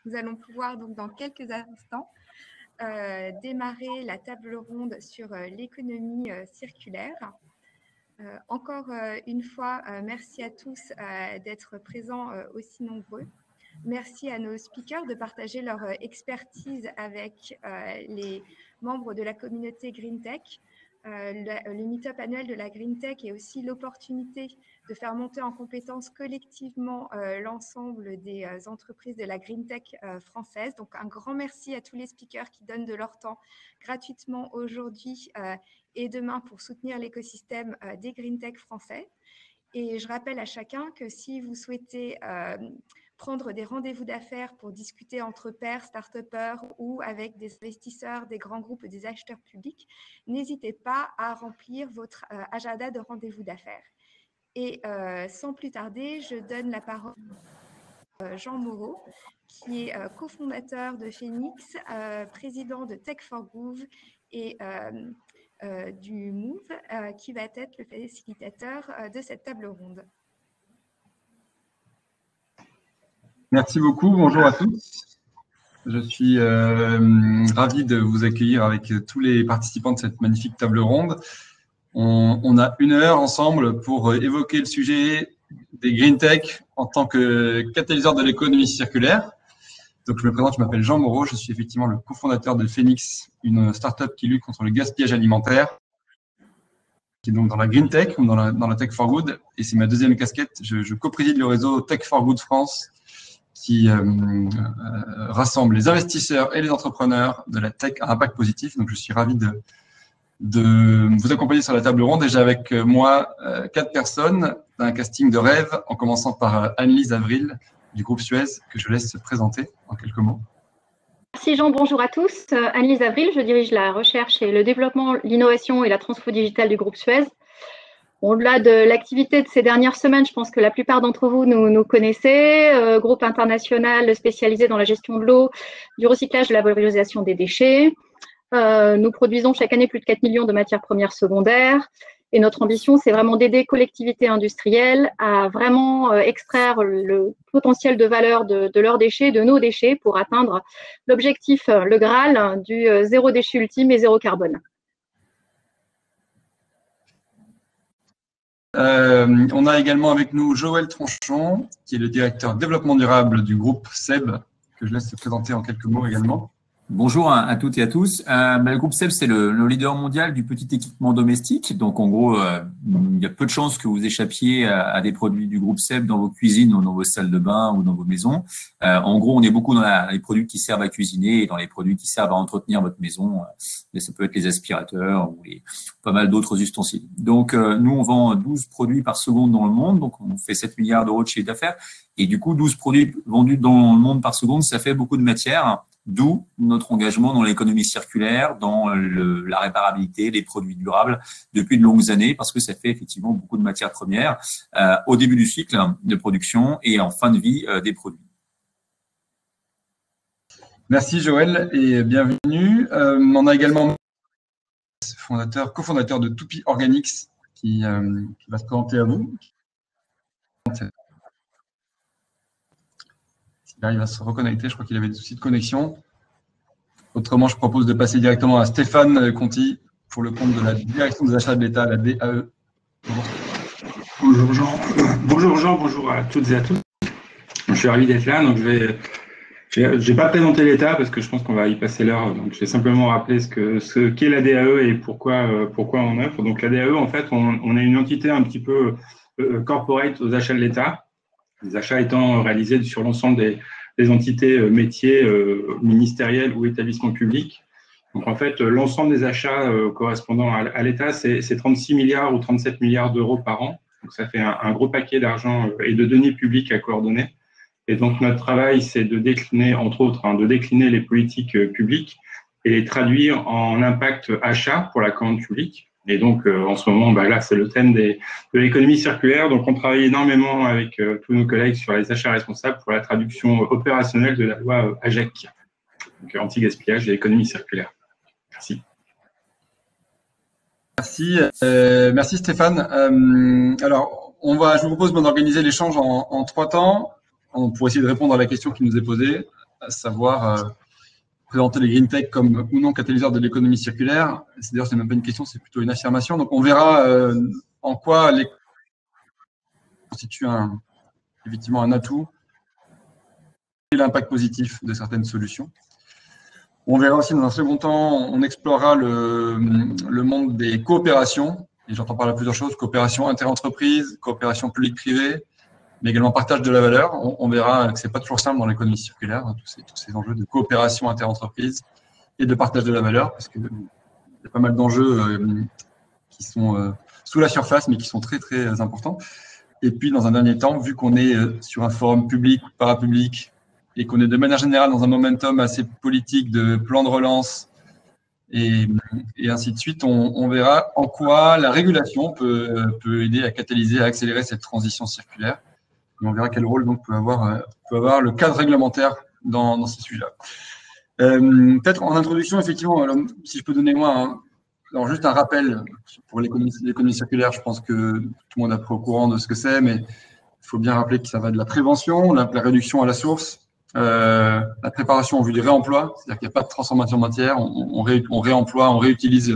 Nous allons pouvoir donc dans quelques instants démarrer la table ronde sur l'économie circulaire. Encore une fois, merci à tous d'être présents aussi nombreux. Merci à nos speakers de partager leur expertise avec les membres de la communauté GreenTech. Le meet-up annuel de la GreenTech est aussi l'opportunité de faire monter en compétences collectivement l'ensemble des entreprises de la GreenTech française. Donc, un grand merci à tous les speakers qui donnent de leur temps gratuitement aujourd'hui et demain pour soutenir l'écosystème des GreenTech français. Et je rappelle à chacun que si vous souhaitez prendre des rendez-vous d'affaires pour discuter entre pairs, start-upers ou avec des investisseurs, des grands groupes, des acheteurs publics, n'hésitez pas à remplir votre agenda de rendez-vous d'affaires. Et sans plus tarder, je donne la parole à Jean Moreau, qui est cofondateur de Phoenix, président de Tech4Gouv et du Move, qui va être le facilitateur de cette table ronde. Merci beaucoup, bonjour à tous. Je suis ravi de vous accueillir avec tous les participants de cette magnifique table ronde. On a 1 heure ensemble pour évoquer le sujet des Green Tech en tant que catalyseur de l'économie circulaire. Donc, je me présente, je m'appelle Jean Moreau, je suis effectivement le cofondateur de Phoenix, une start-up qui lutte contre le gaspillage alimentaire, qui est donc dans la Green Tech ou dans la Tech for Good. Et c'est ma deuxième casquette, je co-préside le réseau Tech for Good France, qui rassemble les investisseurs et les entrepreneurs de la tech à impact positif. Donc, je suis ravi de vous accompagner sur la table ronde. Et j'ai avec moi 4 personnes d'un casting de rêve, en commençant par Anne-Lise Avril du groupe Suez, que je laisse se présenter en quelques mots. Merci Jean, bonjour à tous. Anne-Lise Avril, je dirige la recherche et le développement, l'innovation et la transfo digitale du groupe Suez. Au-delà de l'activité de ces dernières semaines, je pense que la plupart d'entre vous nous connaissez. Groupe international spécialisé dans la gestion de l'eau, du recyclage, de la valorisation des déchets. Nous produisons chaque année plus de 4 millions de matières premières secondaires. Et notre ambition, c'est vraiment d'aider collectivités industrielles à vraiment extraire le potentiel de valeur de leurs déchets, de nos déchets, pour atteindre l'objectif, le Graal, du zéro déchet ultime et zéro carbone. On a également avec nous Joël Tronchon, qui est le directeur développement durable du groupe SEB, que je laisse se présenter en quelques mots également. Bonjour à toutes et à tous. Le groupe SEB, c'est le leader mondial du petit équipement domestique. Donc, en gros, il y a peu de chances que vous échappiez à des produits du groupe SEB dans vos cuisines ou dans vos salles de bain ou dans vos maisons. En gros, on est beaucoup dans les produits qui servent à cuisiner et dans les produits qui servent à entretenir votre maison. Mais ça peut être les aspirateurs ou pas mal d'autres ustensiles. Donc, nous, on vend 12 produits par seconde dans le monde. Donc, on fait 7 milliards d'euros de chiffre d'affaires. Et du coup, 12 produits vendus dans le monde par seconde, ça fait beaucoup de matière. D'où notre engagement dans l'économie circulaire, dans la réparabilité, les produits durables depuis de longues années, parce que ça fait effectivement beaucoup de matières premières au début du cycle de production et en fin de vie des produits. Merci Joël et bienvenue. On a également cofondateur de Toupy Organics qui va se présenter à vous. Là, il va se reconnecter. Je crois qu'il avait des soucis de connexion. Autrement, je propose de passer directement à Stéphane Conti pour le compte de la Direction des achats de l'État, la DAE. Bonjour Jean. Bonjour Jean, bonjour à toutes et à tous. Je suis ravi d'être là. Donc, je vais pas présenter l'État parce que je pense qu'on va y passer l'heure. Donc, je vais simplement rappeler ce qu'est la DAE et pourquoi on offre. Donc, la DAE, en fait, on est une entité un petit peu corporate aux achats de l'État. Les achats étant réalisés sur l'ensemble des entités métiers ministériels ou établissements publics. Donc, en fait, l'ensemble des achats correspondant à l'État, c'est 36 milliards ou 37 milliards d'euros par an. Donc, ça fait un gros paquet d'argent et de deniers publics à coordonner. Et donc, notre travail, c'est de décliner, entre autres, de décliner les politiques publiques et les traduire en impact achat pour la commande publique. Et donc, en ce moment, là, c'est le thème de l'économie circulaire. Donc, on travaille énormément avec tous nos collègues sur les achats responsables pour la traduction opérationnelle de la loi AGEC, donc anti-gaspillage et économie circulaire. Merci. Merci Stéphane. Alors, je vous propose d'organiser l'échange en 3 temps pour essayer de répondre à la question qui nous est posée. à savoir présenter les green tech comme ou non catalyseurs de l'économie circulaire. D'ailleurs, c'est même pas une question, c'est plutôt une affirmation. Donc, on verra en quoi les constitue effectivement un atout et l'impact positif de certaines solutions. On verra aussi dans un second temps, on explorera le monde des coopérations, et j'entends par là plusieurs choses, coopération inter-entreprise, coopération publique-privée, mais également partage de la valeur. On verra que ce n'est pas toujours simple dans l'économie circulaire, hein, tous ces enjeux de coopération inter-entreprise et de partage de la valeur, parce qu'il y a pas mal d'enjeux qui sont sous la surface, mais qui sont très, très importants. Et puis, dans un dernier temps, vu qu'on est sur un forum public ou parapublic, et qu'on est de manière générale dans un momentum assez politique de plan de relance et ainsi de suite, on verra en quoi la régulation peut aider à catalyser, à accélérer cette transition circulaire. Et on verra quel rôle donc peut avoir le cadre réglementaire dans ces sujets-là. Peut-être en introduction, effectivement, alors, si je peux donner moi alors juste un rappel pour l'économie circulaire, je pense que tout le monde est prêt au courant de ce que c'est, mais il faut bien rappeler que ça va de la prévention, la réduction à la source, la préparation en vue du réemploi, c'est-à-dire qu'il n'y a pas de transformation de matière, on réemploie, on réutilise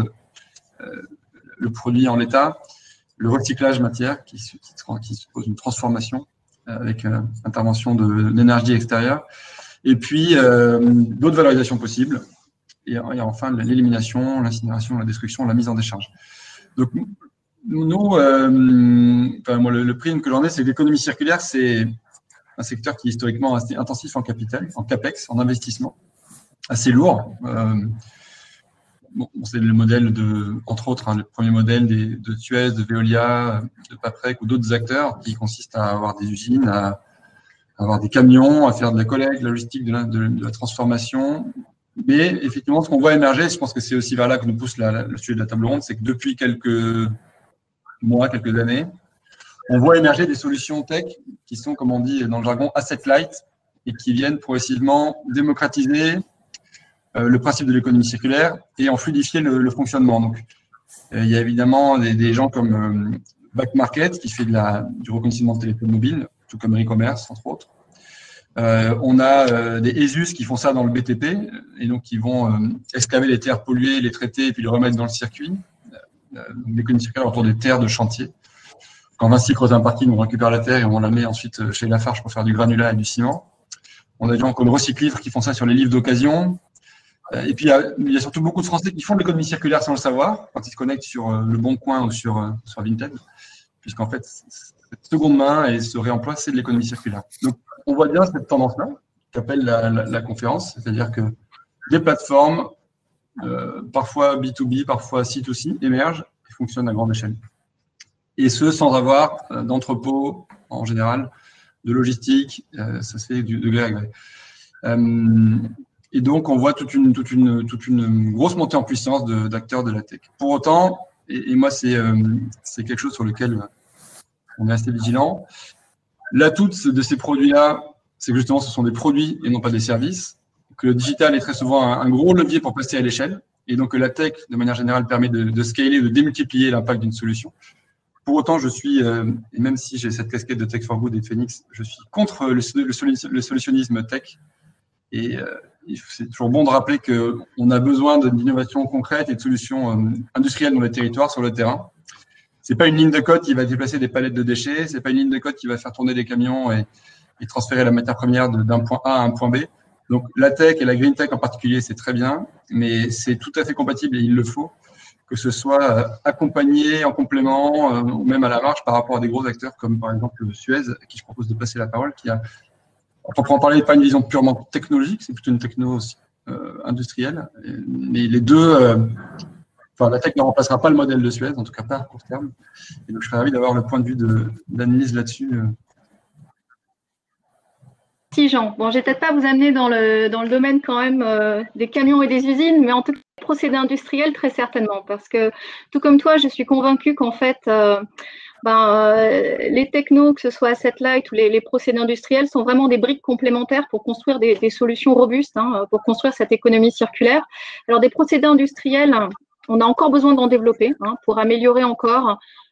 le produit en l'état, le recyclage matière qui suppose une transformation avec intervention d'énergie extérieure, et puis d'autres valorisations possibles, et enfin l'élimination, l'incinération, la destruction, la mise en décharge. Donc nous, moi, le prisme que j'en ai, c'est que l'économie circulaire, c'est un secteur qui est historiquement assez intensif en capital, en CAPEX, en investissement, assez lourd. C'est le modèle entre autres, le premier modèle de Suez, de Veolia, de Paprec ou d'autres acteurs qui consistent à avoir des usines, à avoir des camions, à faire de la collecte, de la logistique, de la transformation. Mais effectivement, ce qu'on voit émerger, je pense que c'est aussi vers là que nous pousse le sujet de la table ronde, c'est que depuis quelques mois, quelques années, on voit émerger des solutions tech qui sont, comme on dit dans le jargon, asset light et qui viennent progressivement démocratiser le principe de l'économie circulaire et en fluidifier le fonctionnement. Donc, il y a évidemment des gens comme Backmarket qui fait du reconditionnement de téléphones mobiles, tout comme e-commerce, entre autres. On a des ESUS qui font ça dans le BTP et donc qui vont excaver les terres polluées, les traiter et puis les remettre dans le circuit. L'économie circulaire autour des terres de chantier. Quand Vinci creuse un parking, on récupère la terre et on la met ensuite chez Lafarge pour faire du granulat et du ciment. On a des gens comme Recyclivre qui font ça sur les livres d'occasion. Et puis, il y a surtout beaucoup de Français qui font de l'économie circulaire sans le savoir, quand ils se connectent sur Le Bon Coin ou sur Vinted, puisqu'en fait, cette seconde main et ce réemploi, c'est de l'économie circulaire. Donc, on voit bien cette tendance-là, qu'appelle la conférence, c'est-à-dire que des plateformes, parfois B2B, parfois C2C, émergent et fonctionnent à grande échelle. Et ce, sans avoir d'entrepôt, en général, de logistique, ça se fait de gré à gré. Et donc, on voit toute une grosse montée en puissance d'acteurs de la tech. Pour autant, et moi, c'est quelque chose sur lequel on est assez vigilant, l'atout de ces produits-là, c'est que justement, ce sont des produits et non pas des services, que le digital est très souvent un gros levier pour passer à l'échelle, et donc que la tech, de manière générale, permet de scaler, de démultiplier l'impact d'une solution. Pour autant, je suis, et même si j'ai cette casquette de Tech for Good et de Phoenix, je suis contre le solutionnisme tech. Et c'est toujours bon de rappeler qu'on a besoin d'innovations concrètes et de solutions industrielles dans les territoires, sur le terrain. Ce n'est pas une ligne de code qui va déplacer des palettes de déchets, ce n'est pas une ligne de code qui va faire tourner des camions et transférer la matière première d'un point A à un point B. Donc, la tech et la green tech en particulier, c'est très bien, mais c'est tout à fait compatible et il le faut, que ce soit accompagné, en complément, ou même à la marge par rapport à des gros acteurs comme par exemple Suez, à qui je propose de passer la parole, qui a, en proprement parler, pas une vision purement technologique, c'est plutôt une techno industrielle. Mais les deux, la tech ne remplacera pas le modèle de Suez, en tout cas pas à court terme. Et donc je serais ravi d'avoir le point de vue d'Annelise là-dessus. Si Jean, bon, je vais peut-être pas vous amener dans le domaine quand même des camions et des usines, mais en tout cas procédés industriels très certainement, parce que tout comme toi, je suis convaincue qu'en fait, les technos, que ce soit Asset Light ou les procédés industriels, sont vraiment des briques complémentaires pour construire des solutions robustes, pour construire cette économie circulaire. Alors des procédés industriels, on a encore besoin d'en développer pour améliorer encore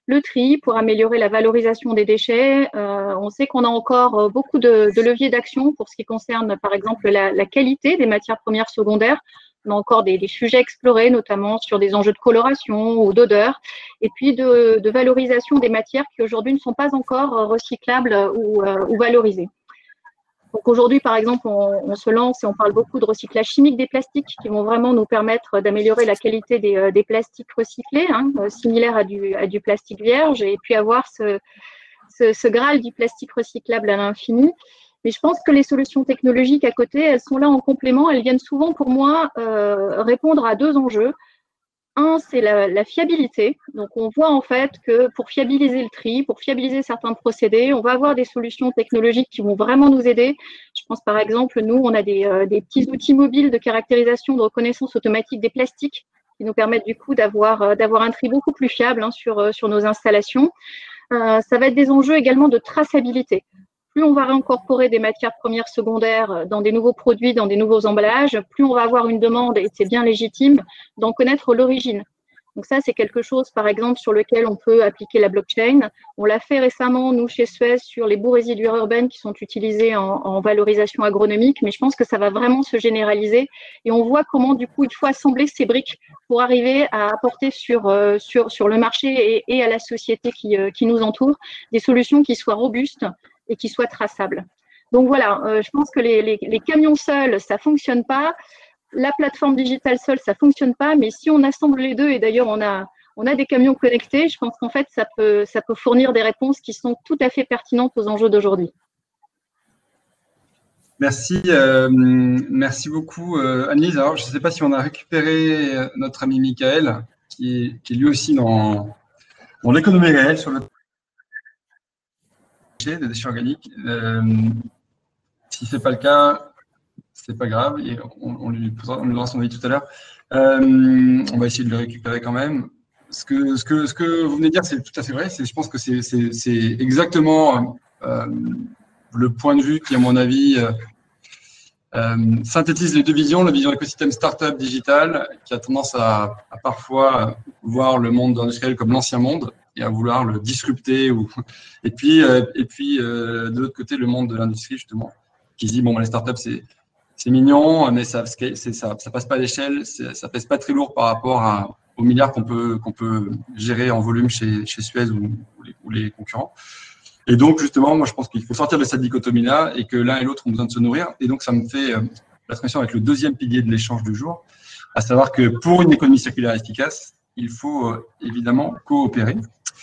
le tri, pour améliorer la valorisation des déchets. On sait qu'on a encore beaucoup de leviers d'action pour ce qui concerne, par exemple, la qualité des matières premières secondaires. On a encore des sujets explorés, notamment sur des enjeux de coloration ou d'odeur, et puis de valorisation des matières qui aujourd'hui ne sont pas encore recyclables ou valorisées. Donc aujourd'hui, par exemple, on se lance et on parle beaucoup de recyclage chimique des plastiques qui vont vraiment nous permettre d'améliorer la qualité des plastiques recyclés, similaires à du plastique vierge, et puis avoir ce graal du plastique recyclable à l'infini. Mais je pense que les solutions technologiques à côté, elles sont là en complément. Elles viennent souvent, pour moi, répondre à deux enjeux. Un, c'est la fiabilité. Donc, on voit en fait que pour fiabiliser le tri, pour fiabiliser certains procédés, on va avoir des solutions technologiques qui vont vraiment nous aider. Je pense par exemple, nous, on a des petits outils mobiles de caractérisation, de reconnaissance automatique des plastiques qui nous permettent du coup d'avoir un tri beaucoup plus fiable sur nos installations. Ça va être des enjeux également de traçabilité. Plus on va réincorporer des matières premières secondaires dans des nouveaux produits, dans des nouveaux emballages, plus on va avoir une demande, et c'est bien légitime, d'en connaître l'origine. Donc ça, c'est quelque chose, par exemple, sur lequel on peut appliquer la blockchain. On l'a fait récemment, nous, chez Suez, sur les boues résiduaires urbaines qui sont utilisées en valorisation agronomique, mais je pense que ça va vraiment se généraliser. Et on voit comment, du coup, il faut assembler ces briques pour arriver à apporter sur le marché et à la société qui nous entoure des solutions qui soient robustes et qui soient traçables. Donc voilà, je pense que les camions seuls, ça fonctionne pas. La plateforme digitale seule, ça fonctionne pas. Mais si on assemble les deux, et d'ailleurs on a des camions connectés, je pense qu'en fait ça peut fournir des réponses qui sont tout à fait pertinentes aux enjeux d'aujourd'hui. Merci, merci beaucoup Annelise. Alors je ne sais pas si on a récupéré notre ami Michael, qui est lui aussi dans l'économie réelle sur le des déchets organiques. Si ce n'est pas le cas, ce n'est pas grave. Et on lui donnera son avis tout à l'heure. On va essayer de le récupérer quand même. Ce que vous venez de dire, c'est tout à fait vrai. Je pense que c'est exactement le point de vue qui, à mon avis, synthétise les deux visions. La vision écosystème start-up digital, qui a tendance à parfois voir le monde industriel comme l'ancien monde, et à vouloir le disrupter. Et puis de l'autre côté, le monde de l'industrie, justement, qui se dit, bon, les startups, c'est mignon, mais ça passe pas à l'échelle, ça pèse pas très lourd par rapport aux milliards qu'on peut gérer en volume chez Suez ou les concurrents. Et donc, justement, moi, je pense qu'il faut sortir de cette dichotomie-là et que l'un et l'autre ont besoin de se nourrir. Et donc, ça me fait la connexion avec le deuxième pilier de l'échange du jour, à savoir que pour une économie circulaire efficace, il faut évidemment coopérer.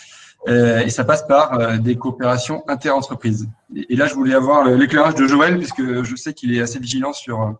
Et ça passe par des coopérations interentreprises. Et là, je voulais avoir l'éclairage de Joël, puisque je sais qu'il est assez vigilant sur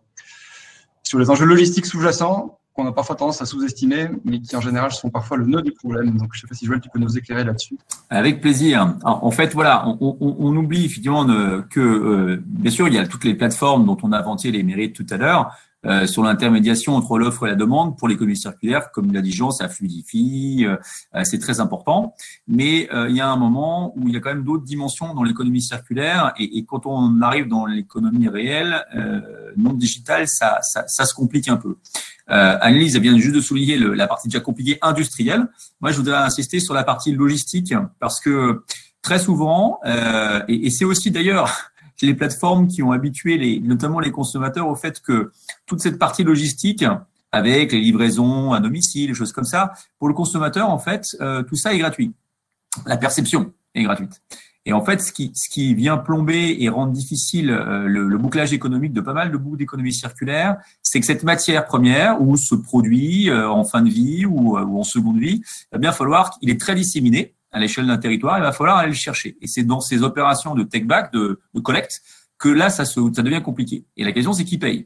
les enjeux logistiques sous-jacents, qu'on a parfois tendance à sous-estimer, mais qui en général sont parfois le nœud du problème. Donc, je ne sais pas si Joël, tu peux nous éclairer là-dessus. Avec plaisir. Alors, en fait, voilà, on oublie effectivement que, bien sûr, il y a toutes les plateformes dont on a vanté les mérites tout à l'heure, sur l'intermédiation entre l'offre et la demande pour l'économie circulaire. Comme l'a dit Jean, ça fluidifie, c'est très important. Mais il y a un moment où il y a quand même d'autres dimensions dans l'économie circulaire. Et quand on arrive dans l'économie réelle, non digitale, ça se complique un peu. Annelise vient juste de souligner la partie déjà compliquée industrielle. Moi, je voudrais insister sur la partie logistique parce que très souvent, et c'est aussi d'ailleurs les plateformes qui ont habitué notamment les consommateurs au fait que toute cette partie logistique, avec les livraisons à domicile, des choses comme ça, pour le consommateur, en fait, tout ça est gratuit. La perception est gratuite. Et en fait, ce qui vient plomber et rendre difficile le bouclage économique de pas mal de bouts d'économie circulaire, c'est que cette matière première ou ce produit en fin de vie ou en seconde vie, il va bien falloir qu'il est très disséminé à l'échelle d'un territoire, il va falloir aller le chercher. Et c'est dans ces opérations de take-back, de collecte, que là, ça devient compliqué. Et la question, c'est qui paye.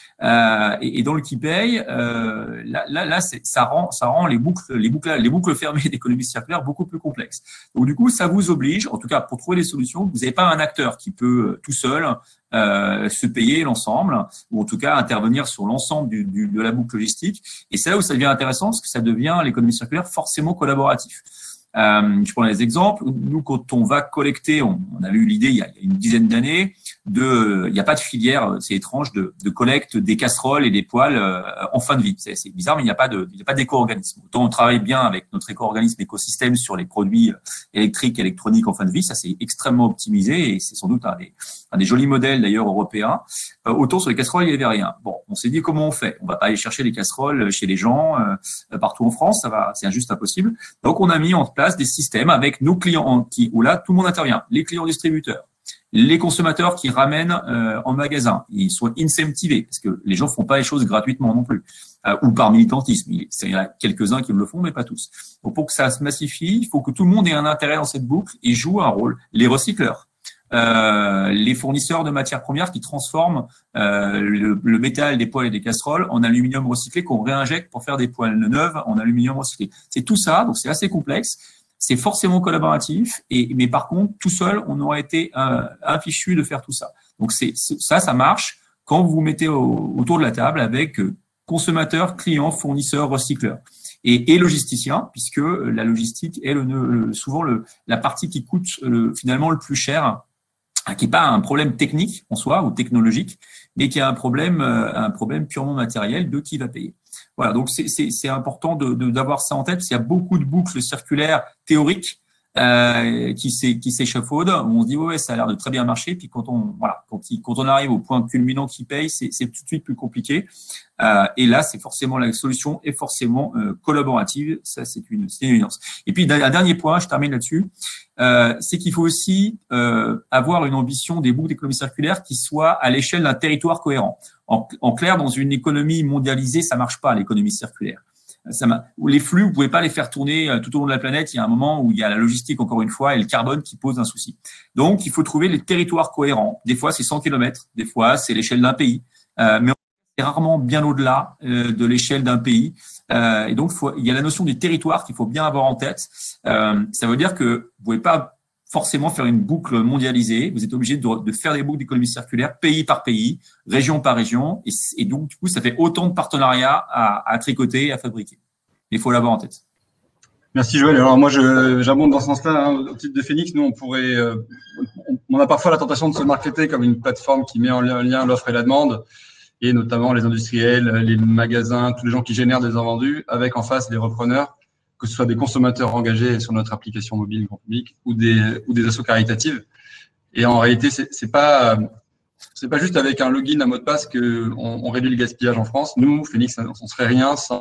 Et dans le qui paye, là, ça rend les boucles fermées d'économie circulaire beaucoup plus complexes. Donc du coup, ça vous oblige, en tout cas pour trouver des solutions, vous n'avez pas un acteur qui peut tout seul se payer l'ensemble, ou en tout cas intervenir sur l'ensemble de la boucle logistique. Et c'est là où ça devient intéressant, parce que ça devient l'économie circulaire forcément collaboratif. Je prends les exemples. Nous, quand on va collecter, on a eu l'idée il y a une dizaine d'années il n'y a pas de filière, c'est étrange, de collecte des casseroles et des poêles en fin de vie. C'est bizarre, mais il n'y a pas d'éco-organisme. Autant on travaille bien avec notre éco-organisme écosystème sur les produits électriques, électroniques en fin de vie, ça c'est extrêmement optimisé et c'est sans doute un des jolis modèles d'ailleurs européens. Autant sur les casseroles, il n'y avait rien. Bon, on s'est dit comment on fait? On va pas aller chercher les casseroles chez les gens partout en France, c'est juste impossible. Donc on a mis en place des systèmes avec nos clients où là tout le monde intervient, les clients distributeurs, les consommateurs qui ramènent en magasin, ils sont incentivés parce que les gens font pas les choses gratuitement non plus ou par militantisme. Il y en a quelques-uns qui le font, mais pas tous. Donc pour que ça se massifie, il faut que tout le monde ait un intérêt dans cette boucle et joue un rôle. Les recycleurs, les fournisseurs de matières premières qui transforment le métal des poêles et des casseroles en aluminium recyclé qu'on réinjecte pour faire des poêles neuves en aluminium recyclé. C'est tout ça, donc c'est assez complexe. C'est forcément collaboratif, mais par contre, tout seul, on aurait été infichu de faire tout ça. Donc ça marche quand vous vous mettez autour de la table avec consommateurs, clients, fournisseurs, recycleurs et logisticiens, puisque la logistique est souvent la partie qui coûte finalement le plus cher, qui n'est pas un problème technique en soi ou technologique, mais qui a un problème purement matériel de qui va payer. Voilà, donc c'est important d'avoir ça en tête, parce qu'il y a beaucoup de boucles circulaires théoriques qui s'échafaudent, où on se dit ouais, ça a l'air de très bien marcher, puis quand on arrive au point culminant qui paye, c'est tout de suite plus compliqué. Et là, c'est forcément la solution est forcément collaborative, ça c'est une évidence. Et puis un dernier point, je termine là-dessus, c'est qu'il faut aussi avoir une ambition des boucles d'économie circulaire qui soit à l'échelle d'un territoire cohérent. En clair, dans une économie mondialisée, ça marche pas l'économie circulaire. Les flux, vous pouvez pas les faire tourner tout au long de la planète. Il y a un moment où il y a la logistique, encore une fois, et le carbone qui pose un souci. Donc, il faut trouver les territoires cohérents. Des fois, c'est 100 km. Des fois, c'est l'échelle d'un pays. Mais c'est rarement bien au-delà de l'échelle d'un pays. Et donc, il y a la notion du territoire qu'il faut bien avoir en tête. Ça veut dire que vous pouvez pas forcément faire une boucle mondialisée. Vous êtes obligé de faire des boucles d'économie circulaire pays par pays, région par région. Et donc, du coup, ça fait autant de partenariats à tricoter et à fabriquer. Il faut l'avoir en tête. Merci Joël. Alors moi, j'abonde dans ce sens-là. Hein. Au titre de Phoenix, nous, on a parfois la tentation de se marketer comme une plateforme qui met en lien l'offre et la demande, et notamment les industriels, les magasins, tous les gens qui génèrent des invendus, avec en face les repreneurs, que ce soit des consommateurs engagés sur notre application mobile grand public ou des assos caritatives. Et en réalité, c'est pas juste avec un login, un mot de passe qu'on réduit le gaspillage en France. Nous, Phoenix, on serait rien sans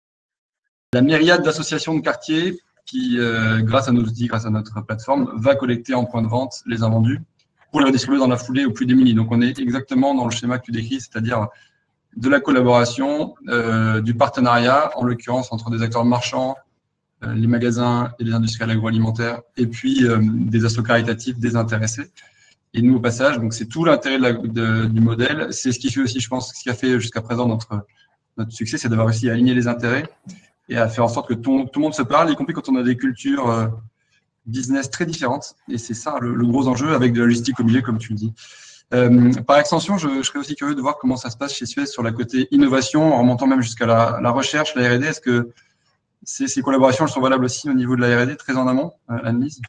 la myriade d'associations de quartiers qui, grâce à nos outils, grâce à notre plateforme, va collecter en point de vente les invendus pour les redistribuer dans la foulée aux plus démunis. Donc, on est exactement dans le schéma que tu décris, c'est-à-dire de la collaboration, du partenariat, en l'occurrence entre des acteurs marchands, les magasins et les industriels agroalimentaires, et puis des assos caritatifs désintéressés. Et nous, au passage, donc c'est tout l'intérêt du modèle. C'est ce qui fait aussi, je pense, ce qui a fait jusqu'à présent notre succès, c'est d'avoir réussi à aligner les intérêts et à faire en sorte que tout le monde se parle, y compris quand on a des cultures business très différentes. Et c'est ça le gros enjeu, avec de la logistique au milieu, comme tu le dis. Par extension, je serais aussi curieux de voir comment ça se passe chez Suez sur la côté innovation, en remontant même jusqu'à la recherche, la R&D. Est-ce que ces collaborations elles sont valables aussi au niveau de la R&D, très en amont, Anne-Lise?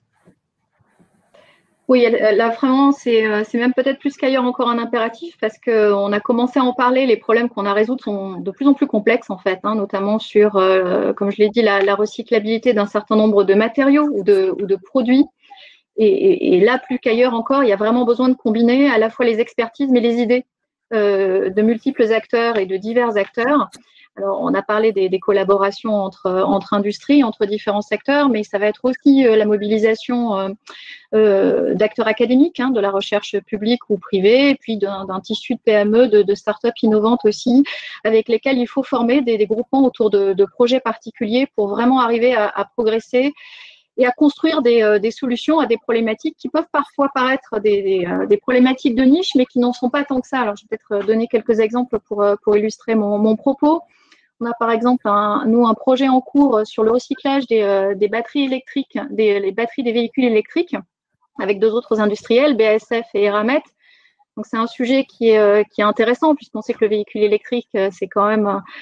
Oui, là vraiment, c'est même peut-être plus qu'ailleurs encore un impératif, parce qu'on a commencé à en parler. Les problèmes qu'on a à résoudre sont de plus en plus complexes en fait, hein, notamment sur, comme je l'ai dit, la recyclabilité d'un certain nombre de matériaux ou de produits. Et là, plus qu'ailleurs encore, il y a vraiment besoin de combiner à la fois les expertises mais les idées de multiples acteurs et de divers acteurs. Alors, on a parlé des collaborations entre industries, entre différents secteurs, mais ça va être aussi la mobilisation d'acteurs académiques, hein, de la recherche publique ou privée, et puis d'un tissu de PME, de start-up innovantes aussi, avec lesquels il faut former des groupements autour de projets particuliers pour vraiment arriver à progresser et à construire des solutions à des problématiques qui peuvent parfois paraître des problématiques de niche, mais qui n'en sont pas tant que ça. Alors, je vais peut-être donner quelques exemples pour illustrer mon propos. On a par exemple un projet en cours sur le recyclage des batteries électriques, les batteries des véhicules électriques, avec deux autres industriels, BASF et Eramet. Donc, c'est un sujet qui est intéressant, puisqu'on sait que le véhicule électrique, c'est quand même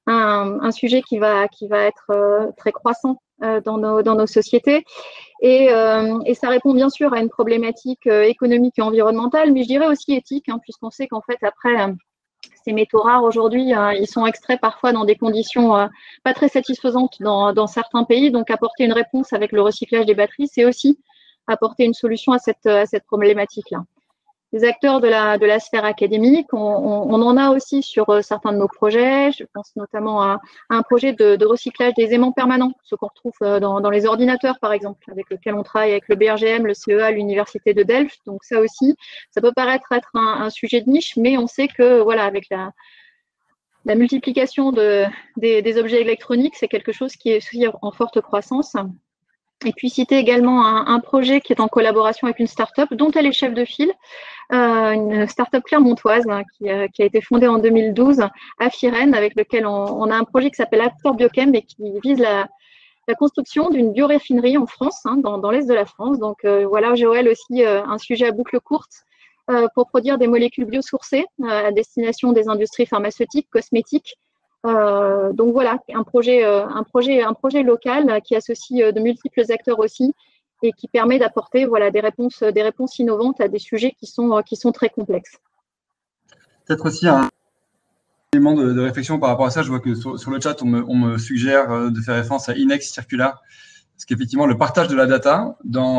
un sujet qui va être très croissant dans nos sociétés. Et ça répond bien sûr à une problématique économique et environnementale, mais je dirais aussi éthique, hein, puisqu'on sait qu'en fait, après, ces métaux rares aujourd'hui, ils sont extraits parfois dans des conditions pas très satisfaisantes dans certains pays. Donc, apporter une réponse avec le recyclage des batteries, c'est aussi apporter une solution à cette problématique-là. Les acteurs de la sphère académique, on en a aussi sur certains de nos projets. Je pense notamment à un projet de recyclage des aimants permanents, ce qu'on retrouve dans les ordinateurs, par exemple, avec lequel on travaille avec le BRGM, le CEA, l'Université de Delft. Donc ça aussi, ça peut paraître être un sujet de niche, mais on sait que voilà, avec la multiplication des objets électroniques, c'est quelque chose qui est aussi en forte croissance. Et puis citer également un projet qui est en collaboration avec une start-up dont elle est chef de file, une start-up clermontoise qui a été fondée en 2012 à Firennes, avec lequel on a un projet qui s'appelle Actor Biochem et qui vise la construction d'une bioraffinerie en France, hein, dans l'est de la France. Donc voilà, Joël, aussi un sujet à boucle courte pour produire des molécules biosourcées à destination des industries pharmaceutiques, cosmétiques. Donc voilà, un projet local qui associe de multiples acteurs aussi et qui permet d'apporter voilà, des réponses innovantes à des sujets qui sont très complexes. Peut-être aussi un élément de réflexion par rapport à ça. Je vois que sur le chat, on me suggère de faire référence à Inex Circular, parce qu'effectivement, le partage de la data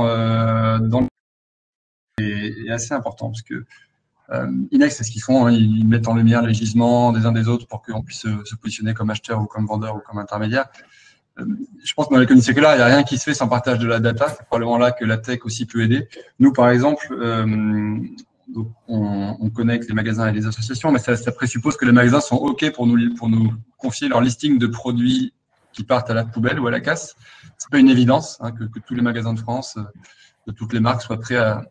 est assez important, parce que Inex, c'est ce qu'ils font, hein, ils mettent en lumière les gisements des uns des autres pour qu'on puisse se positionner comme acheteur ou comme vendeur ou comme intermédiaire. Je pense que dans l'économie circulaire, il n'y a rien qui se fait sans partage de la data. C'est probablement là que la tech aussi peut aider. Nous, par exemple, donc on connecte les magasins et les associations, mais ça présuppose que les magasins sont OK pour nous confier leur listing de produits qui partent à la poubelle ou à la casse. C'est pas une évidence, hein, que tous les magasins de France, de toutes les marques, soient prêts à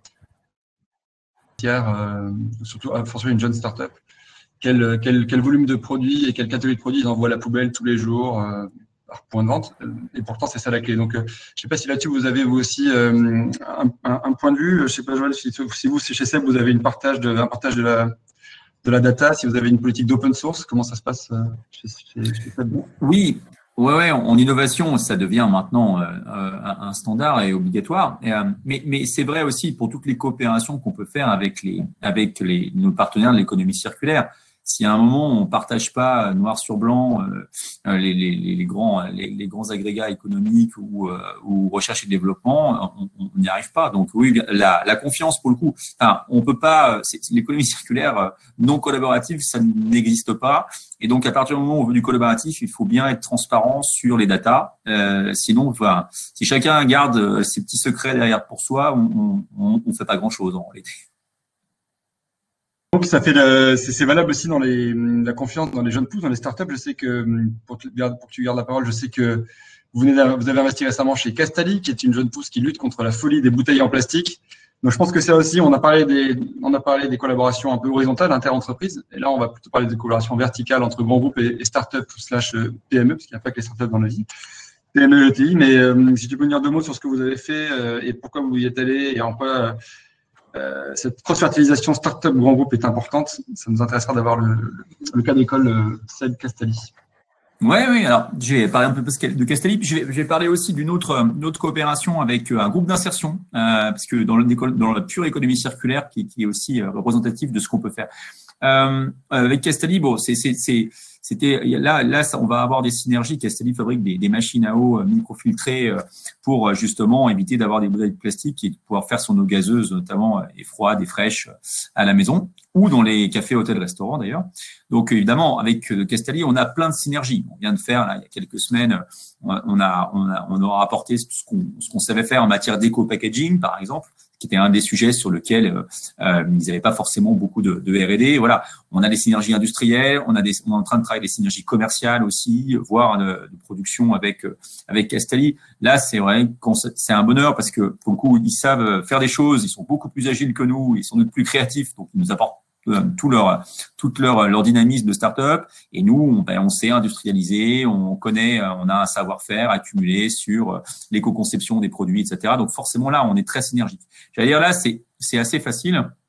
surtout à forcer une jeune start-up. Quel volume de produits et quelle catégorie de produits ils envoient à la poubelle tous les jours par point de vente. Et pourtant, c'est ça la clé. Donc, je ne sais pas si là-dessus, vous avez vous aussi un point de vue. Je ne sais pas, Joël, si vous, chez SEB, vous avez un partage de la data, si vous avez une politique d'open source, comment ça se passe chez SEB? Oui. Ouais, en innovation, ça devient maintenant un standard et obligatoire. Mais c'est vrai aussi pour toutes les coopérations qu'on peut faire avec nos partenaires de l'économie circulaire. Si à un moment on partage pas noir sur blanc les grands agrégats économiques ou recherche et développement, on n'y arrive pas. Donc oui, la confiance pour le coup. Enfin, on peut pas. L'économie circulaire non collaborative, ça n'existe pas. Et donc à partir du moment où on veut du collaboratif, il faut bien être transparent sur les datas. Sinon, enfin, si chacun garde ses petits secrets derrière pour soi, on fait pas grand chose en réalité. Donc, c'est valable aussi dans la confiance dans les jeunes pousses, dans les startups. Je sais que, pour que tu gardes la parole, je sais que vous avez investi récemment chez Castali, qui est une jeune pousse qui lutte contre la folie des bouteilles en plastique. Donc, je pense que ça aussi, on a parlé des collaborations un peu horizontales, inter-entreprises. Et là, on va plutôt parler des collaborations verticales entre grands groupes et startups / PME, parce qu'il n'y a pas que les startups dans la vie. PME et ETI. Mais si tu peux nous dire 2 mots sur ce que vous avez fait et pourquoi vous y êtes allé et en quoi cette cross-fertilisation start-up grand groupe est importante. Ça nous intéressera d'avoir le cas d'école SEB Castali. Oui. Alors, je vais parler un peu de Castali, puis je vais parler aussi d'une autre coopération avec un groupe d'insertion, parce que dans la pure économie circulaire, qui est aussi représentative de ce qu'on peut faire. Avec Castali, bon, c'était là, on va avoir des synergies. Castali fabrique des machines à eau microfiltrées pour justement éviter d'avoir des bouteilles de plastique et de pouvoir faire son eau gazeuse, notamment et froide et fraîche à la maison ou dans les cafés, hôtels, restaurants d'ailleurs. Donc évidemment, avec Castali, on a plein de synergies. On vient de faire là, il y a quelques semaines, on aura apporté ce qu'on savait faire en matière d'éco-packaging, par exemple, qui était un des sujets sur lequel ils n'avaient pas forcément beaucoup de R&D. Voilà, on a des synergies industrielles, on est en train de travailler des synergies commerciales aussi, voire de production avec Castali. Là, c'est vrai que c'est un bonheur parce que pour le coup, ils savent faire des choses, ils sont beaucoup plus agiles que nous, ils sont plus créatifs, donc ils nous apportent tout leur dynamisme de start-up. Et nous, on s'est industrialisé, on connaît, on a un savoir-faire accumulé sur l'éco-conception des produits, etc. Donc forcément là, on est très synergique. J'allais dire là, c'est assez facile.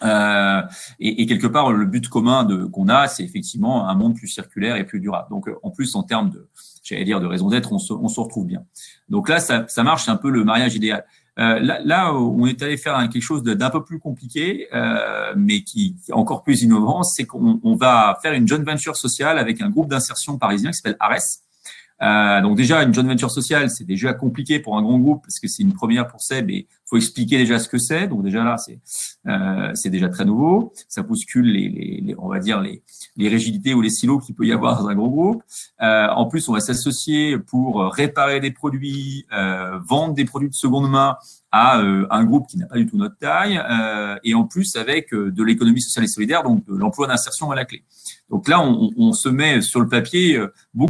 Et quelque part, le but commun qu'on a, c'est effectivement un monde plus circulaire et plus durable. Donc, en plus, en termes de, j'allais dire, de raison d'être, on se retrouve bien. Donc là, ça marche, c'est un peu le mariage idéal. Là, on est allé faire quelque chose d'un peu plus compliqué, mais qui est encore plus innovant, c'est qu'on va faire une joint venture sociale avec un groupe d'insertion parisien qui s'appelle ARES. Donc déjà, une joint venture sociale, c'est déjà compliqué pour un grand groupe parce que c'est une première pour SEB et faut expliquer déjà ce que c'est. Donc déjà là, c'est déjà très nouveau. Ça bouscule on va dire les rigidités ou les silos qu'il peut y avoir dans un gros groupe. En plus, on va s'associer pour réparer des produits, vendre des produits de seconde main à un groupe qui n'a pas du tout notre taille, et en plus avec de l'économie sociale et solidaire, donc de l'emploi d'insertion à la clé. Donc là, on se met sur le papier beaucoup.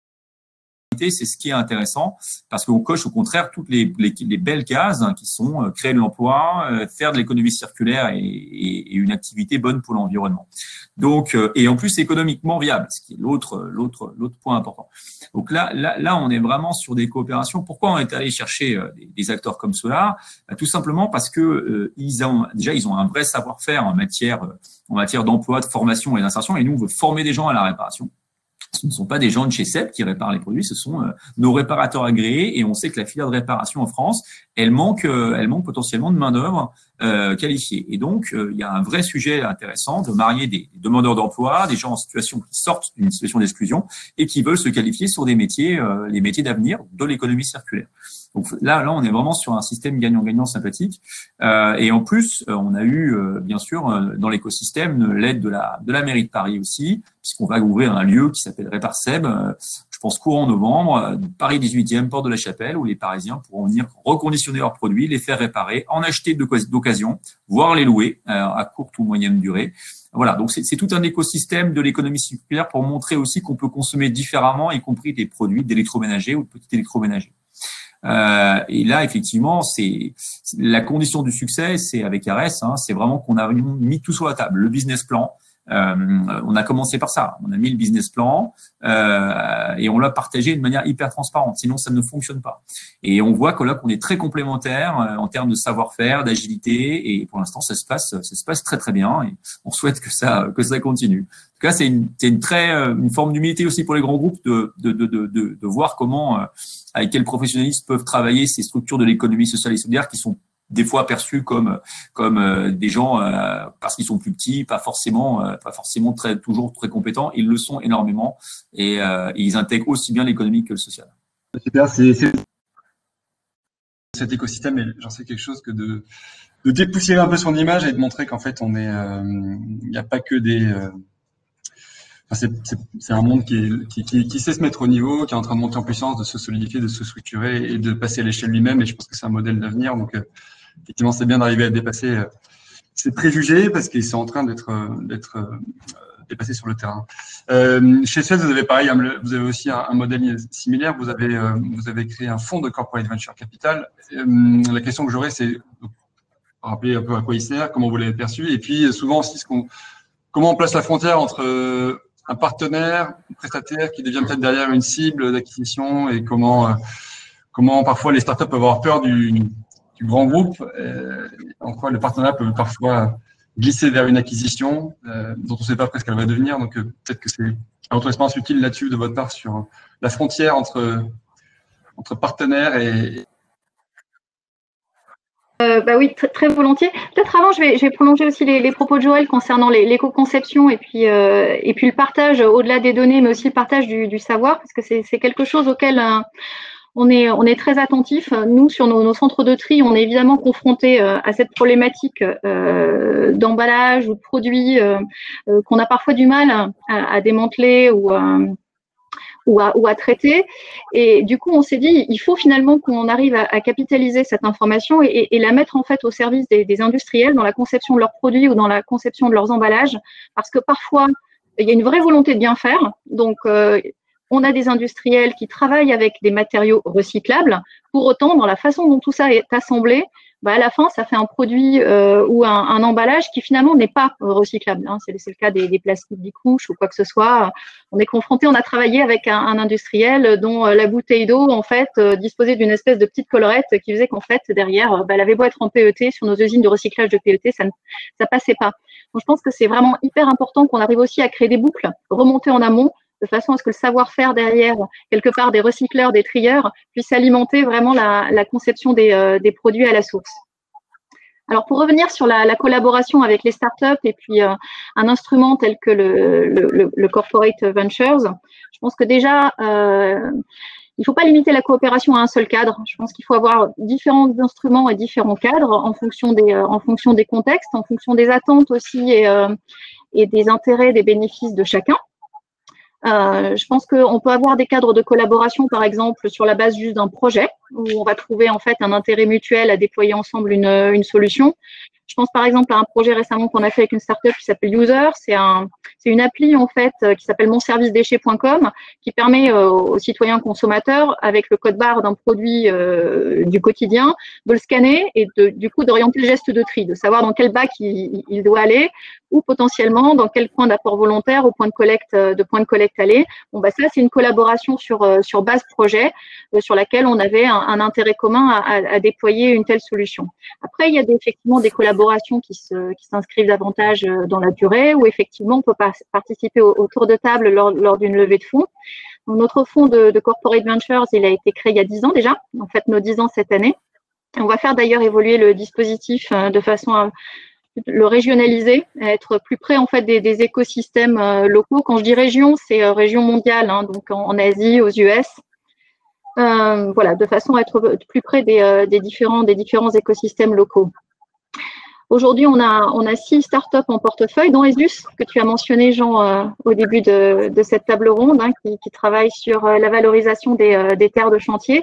C'est ce qui est intéressant parce qu'on coche au contraire toutes les belles cases qui sont créer de l'emploi, faire de l'économie circulaire et une activité bonne pour l'environnement. Donc, et en plus économiquement viable, ce qui est l'autre point important. Donc là, on est vraiment sur des coopérations. Pourquoi on est allé chercher des acteurs comme cela? Tout simplement parce que ils ont un vrai savoir-faire en matière d'emploi, de formation et d'insertion. Et nous, on veut former des gens à la réparation. Ce ne sont pas des gens de chez SEB qui réparent les produits, ce sont nos réparateurs agréés et on sait que la filière de réparation en France, elle manque potentiellement de main-d'œuvre qualifiée. Et donc, il y a un vrai sujet intéressant de marier des demandeurs d'emploi, des gens en situation qui sortent d'une situation d'exclusion et qui veulent se qualifier sur des métiers, les métiers d'avenir de l'économie circulaire. Donc là, on est vraiment sur un système gagnant-gagnant sympathique. Et en plus, on a eu, bien sûr, dans l'écosystème, l'aide de la mairie de Paris aussi, puisqu'on va ouvrir un lieu qui s'appelle Réparseb, je pense courant novembre, Paris 18e, Porte de la Chapelle, où les Parisiens pourront venir reconditionner leurs produits, les faire réparer, en acheter d'occasion, voire les louer à courte ou moyenne durée. Voilà, donc c'est tout un écosystème de l'économie circulaire pour montrer aussi qu'on peut consommer différemment, y compris des produits d'électroménager ou de petits électroménagers. Et là, effectivement, c'est la condition du succès, c'est avec ARES, c'est vraiment qu'on a mis tout sur la table, le business plan. On a commencé par ça, on a mis le business plan et on l'a partagé de manière hyper transparente, sinon ça ne fonctionne pas. Et on voit que là qu'on est très complémentaires en termes de savoir-faire, d'agilité, et pour l'instant ça se passe très très bien et on souhaite que ça continue. En tout cas, c'est une forme d'humilité aussi pour les grands groupes de voir comment avec quels professionnalistes peuvent travailler ces structures de l'économie sociale et solidaire qui sont des fois perçus comme des gens parce qu'ils sont plus petits, pas forcément toujours très compétents. Ils le sont énormément et ils intègrent aussi bien l'économique que le social. Super, cet écosystème, et j'en sais quelque chose que de dépoussiérer un peu son image et de montrer qu'en fait on est, il n'y a pas que des c'est un monde qui sait se mettre au niveau, qui est en train de monter en puissance, de se solidifier, de se structurer et de passer à l'échelle lui-même. Et je pense que c'est un modèle d'avenir. Donc, effectivement, c'est bien d'arriver à dépasser ces préjugés parce qu'ils sont en train d'être dépassés sur le terrain. Chez Suez, vous avez pareil, vous avez aussi un modèle similaire. Vous avez créé un fonds de corporate venture capital. La question que j'aurais, c'est rappeler un peu à quoi il sert, comment vous l'avez perçu, et puis souvent aussi comment on place la frontière entre un partenaire, un prestataire qui devient peut-être derrière une cible d'acquisition et comment parfois les startups peuvent avoir peur du grand groupe, en quoi le partenariat peut parfois glisser vers une acquisition dont on ne sait pas presque qu'elle va devenir. Donc peut-être que c'est un autre expérience utile là-dessus de votre part sur la frontière entre partenaires et oui, très volontiers. Peut-être avant, je vais prolonger aussi les propos de Joël concernant l'éco-conception et puis le partage au-delà des données, mais aussi le partage du savoir, parce que c'est quelque chose auquel on est très attentif. Nous, sur nos centres de tri, on est évidemment confrontés à cette problématique d'emballage ou de produits qu'on a parfois du mal à démanteler ou à traiter. Et du coup, on s'est dit, il faut finalement qu'on arrive à capitaliser cette information et la mettre en fait au service des industriels dans la conception de leurs produits ou dans la conception de leurs emballages, parce que parfois, il y a une vraie volonté de bien faire. Donc, on a des industriels qui travaillent avec des matériaux recyclables. Pour autant, dans la façon dont tout ça est assemblé, à la fin, ça fait un produit ou un emballage qui finalement n'est pas recyclable. Hein. C'est le cas des plastiques bicouches ou quoi que ce soit. On est confronté, on a travaillé avec un industriel dont la bouteille d'eau, en fait, disposait d'une espèce de petite collerette qui faisait qu'en fait, derrière, elle avait beau être en PET, sur nos usines de recyclage de PET, ça passait pas. Donc, je pense que c'est vraiment hyper important qu'on arrive aussi à créer des boucles, remonter en amont, de façon à ce que le savoir-faire derrière, quelque part, des recycleurs, des trieurs, puisse alimenter vraiment la conception des produits à la source. Alors, pour revenir sur la collaboration avec les startups et puis un instrument tel que le Corporate Ventures, je pense que déjà, il ne faut pas limiter la coopération à un seul cadre. Je pense qu'il faut avoir différents instruments et différents cadres en fonction des contextes, en fonction des attentes aussi et des intérêts, des bénéfices de chacun. Je pense qu'on peut avoir des cadres de collaboration, par exemple, sur la base juste d'un projet, où on va trouver en fait un intérêt mutuel à déployer ensemble une solution. Je pense par exemple à un projet récemment qu'on a fait avec une startup qui s'appelle User. C'est une appli en fait qui s'appelle monservicedéchets.com qui permet aux citoyens consommateurs, avec le code barre d'un produit du quotidien, de le scanner et du coup d'orienter le geste de tri, de savoir dans quel bac il doit aller ou potentiellement dans quel point d'apport volontaire ou point de collecte aller. Bon, bah ça c'est une collaboration sur base projet sur laquelle on avait un intérêt commun à déployer une telle solution. Après il y a effectivement des collaborations qui s'inscrivent davantage dans la durée, où effectivement on peut participer au tour de table lors d'une levée de fonds. Donc, notre fonds de Corporate Ventures, il a été créé il y a 10 ans déjà, en fait nos 10 ans cette année. On va faire d'ailleurs évoluer le dispositif de façon à le régionaliser, à être plus près en fait des écosystèmes locaux. Quand je dis région, c'est région mondiale, hein, donc en Asie, aux US. Voilà, de façon à être plus près des différents écosystèmes locaux. Aujourd'hui, on a 6 startups en portefeuille, dont Esus, que tu as mentionné, Jean, au début de cette table ronde, hein, qui travaille sur la valorisation des terres de chantier.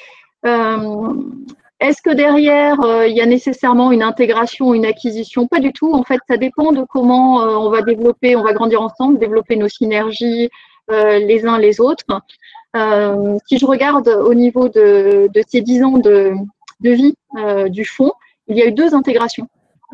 Est-ce que derrière, il y a nécessairement une intégration, une acquisition? Pas du tout. En fait, ça dépend de comment on va grandir ensemble, développer nos synergies les uns les autres. Si je regarde au niveau de ces 10 ans de vie du fonds, il y a eu 2 intégrations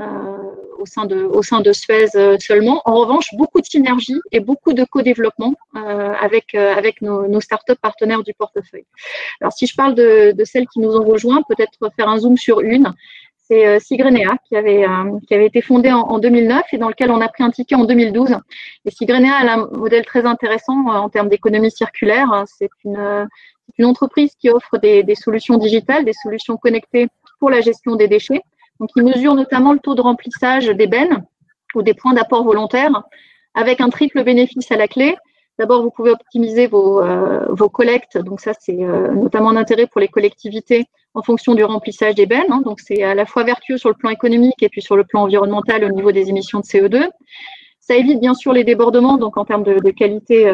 au sein de Suez seulement. En revanche, beaucoup de synergies et beaucoup de co-développement avec nos startups partenaires du portefeuille. Alors, si je parle de celles qui nous ont rejoints, peut-être faire un zoom sur une. C'est Sigrenea qui avait été fondée en 2009 et dans lequel on a pris un ticket en 2012. Et Sigrenea a un modèle très intéressant en termes d'économie circulaire. C'est une entreprise qui offre des solutions digitales, des solutions connectées pour la gestion des déchets. Donc, il mesure notamment le taux de remplissage des bennes ou des points d'apport volontaire avec un triple bénéfice à la clé. D'abord, vous pouvez optimiser vos collectes. Donc, ça, c'est notamment un intérêt pour les collectivités en fonction du remplissage des bennes. Hein. Donc, c'est à la fois vertueux sur le plan économique et puis sur le plan environnemental au niveau des émissions de CO2. Ça évite bien sûr les débordements. Donc, en termes de qualité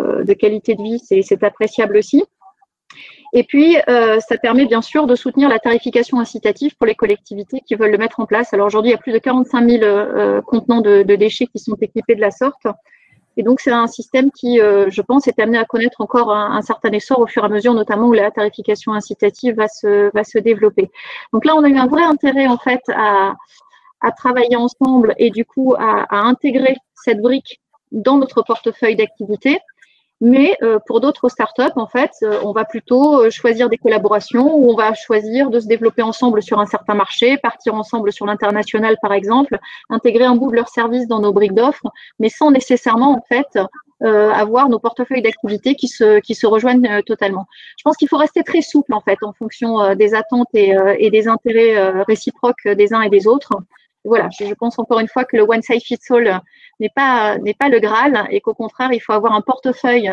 de vie, c'est appréciable aussi. Et puis, ça permet bien sûr de soutenir la tarification incitative pour les collectivités qui veulent le mettre en place. Alors aujourd'hui, il y a plus de 45 000 contenants de déchets qui sont équipés de la sorte. Et donc, c'est un système qui, je pense, est amené à connaître encore un certain essor au fur et à mesure, notamment où la tarification incitative va se développer. Donc là, on a eu un vrai intérêt, en fait, à travailler ensemble et du coup, à intégrer cette brique dans notre portefeuille d'activités. Mais pour d'autres startups, en fait, on va plutôt choisir des collaborations où on va choisir de se développer ensemble sur un certain marché, partir ensemble sur l'international, par exemple, intégrer un bout de leur service dans nos briques d'offres, mais sans nécessairement, en fait, avoir nos portefeuilles d'activités qui se rejoignent totalement. Je pense qu'il faut rester très souple, en fait, en fonction des attentes et des intérêts réciproques des uns et des autres. Voilà, je pense encore une fois que le one size fits all n'est pas le Graal et qu'au contraire, il faut avoir un portefeuille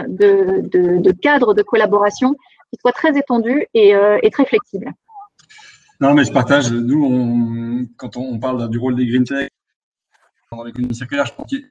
de cadres de collaboration qui soit très étendu et très flexible. Non, mais je partage. Nous, quand on parle du rôle des green tech dans l'économie circulaire, je pense qu'il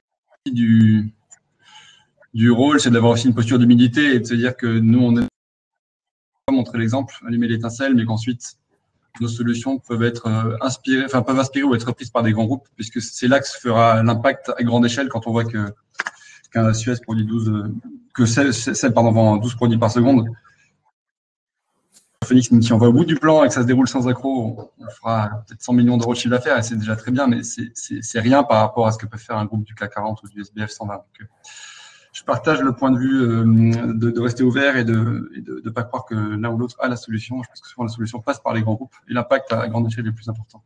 du rôle, c'est d'avoir aussi une posture d'humilité et de se dire que nous, on est montrer l'exemple, allumer l'étincelle, mais qu'ensuite, nos solutions peuvent être inspirées ou être prises par des grands groupes, puisque c'est là que se fera l'impact à grande échelle quand on voit qu'un Suez produit 12 produits par seconde. Phoenix, même si on va au bout du plan et que ça se déroule sans accroc, on fera peut-être 100 millions d'euros de chiffre d'affaires et c'est déjà très bien, mais c'est rien par rapport à ce que peut faire un groupe du CAC 40 ou du SBF 120. Donc, je partage le point de vue de rester ouvert et de pas croire que l'un ou l'autre a la solution. Je pense que souvent la solution passe par les grands groupes et l'impact à grande échelle est le plus important.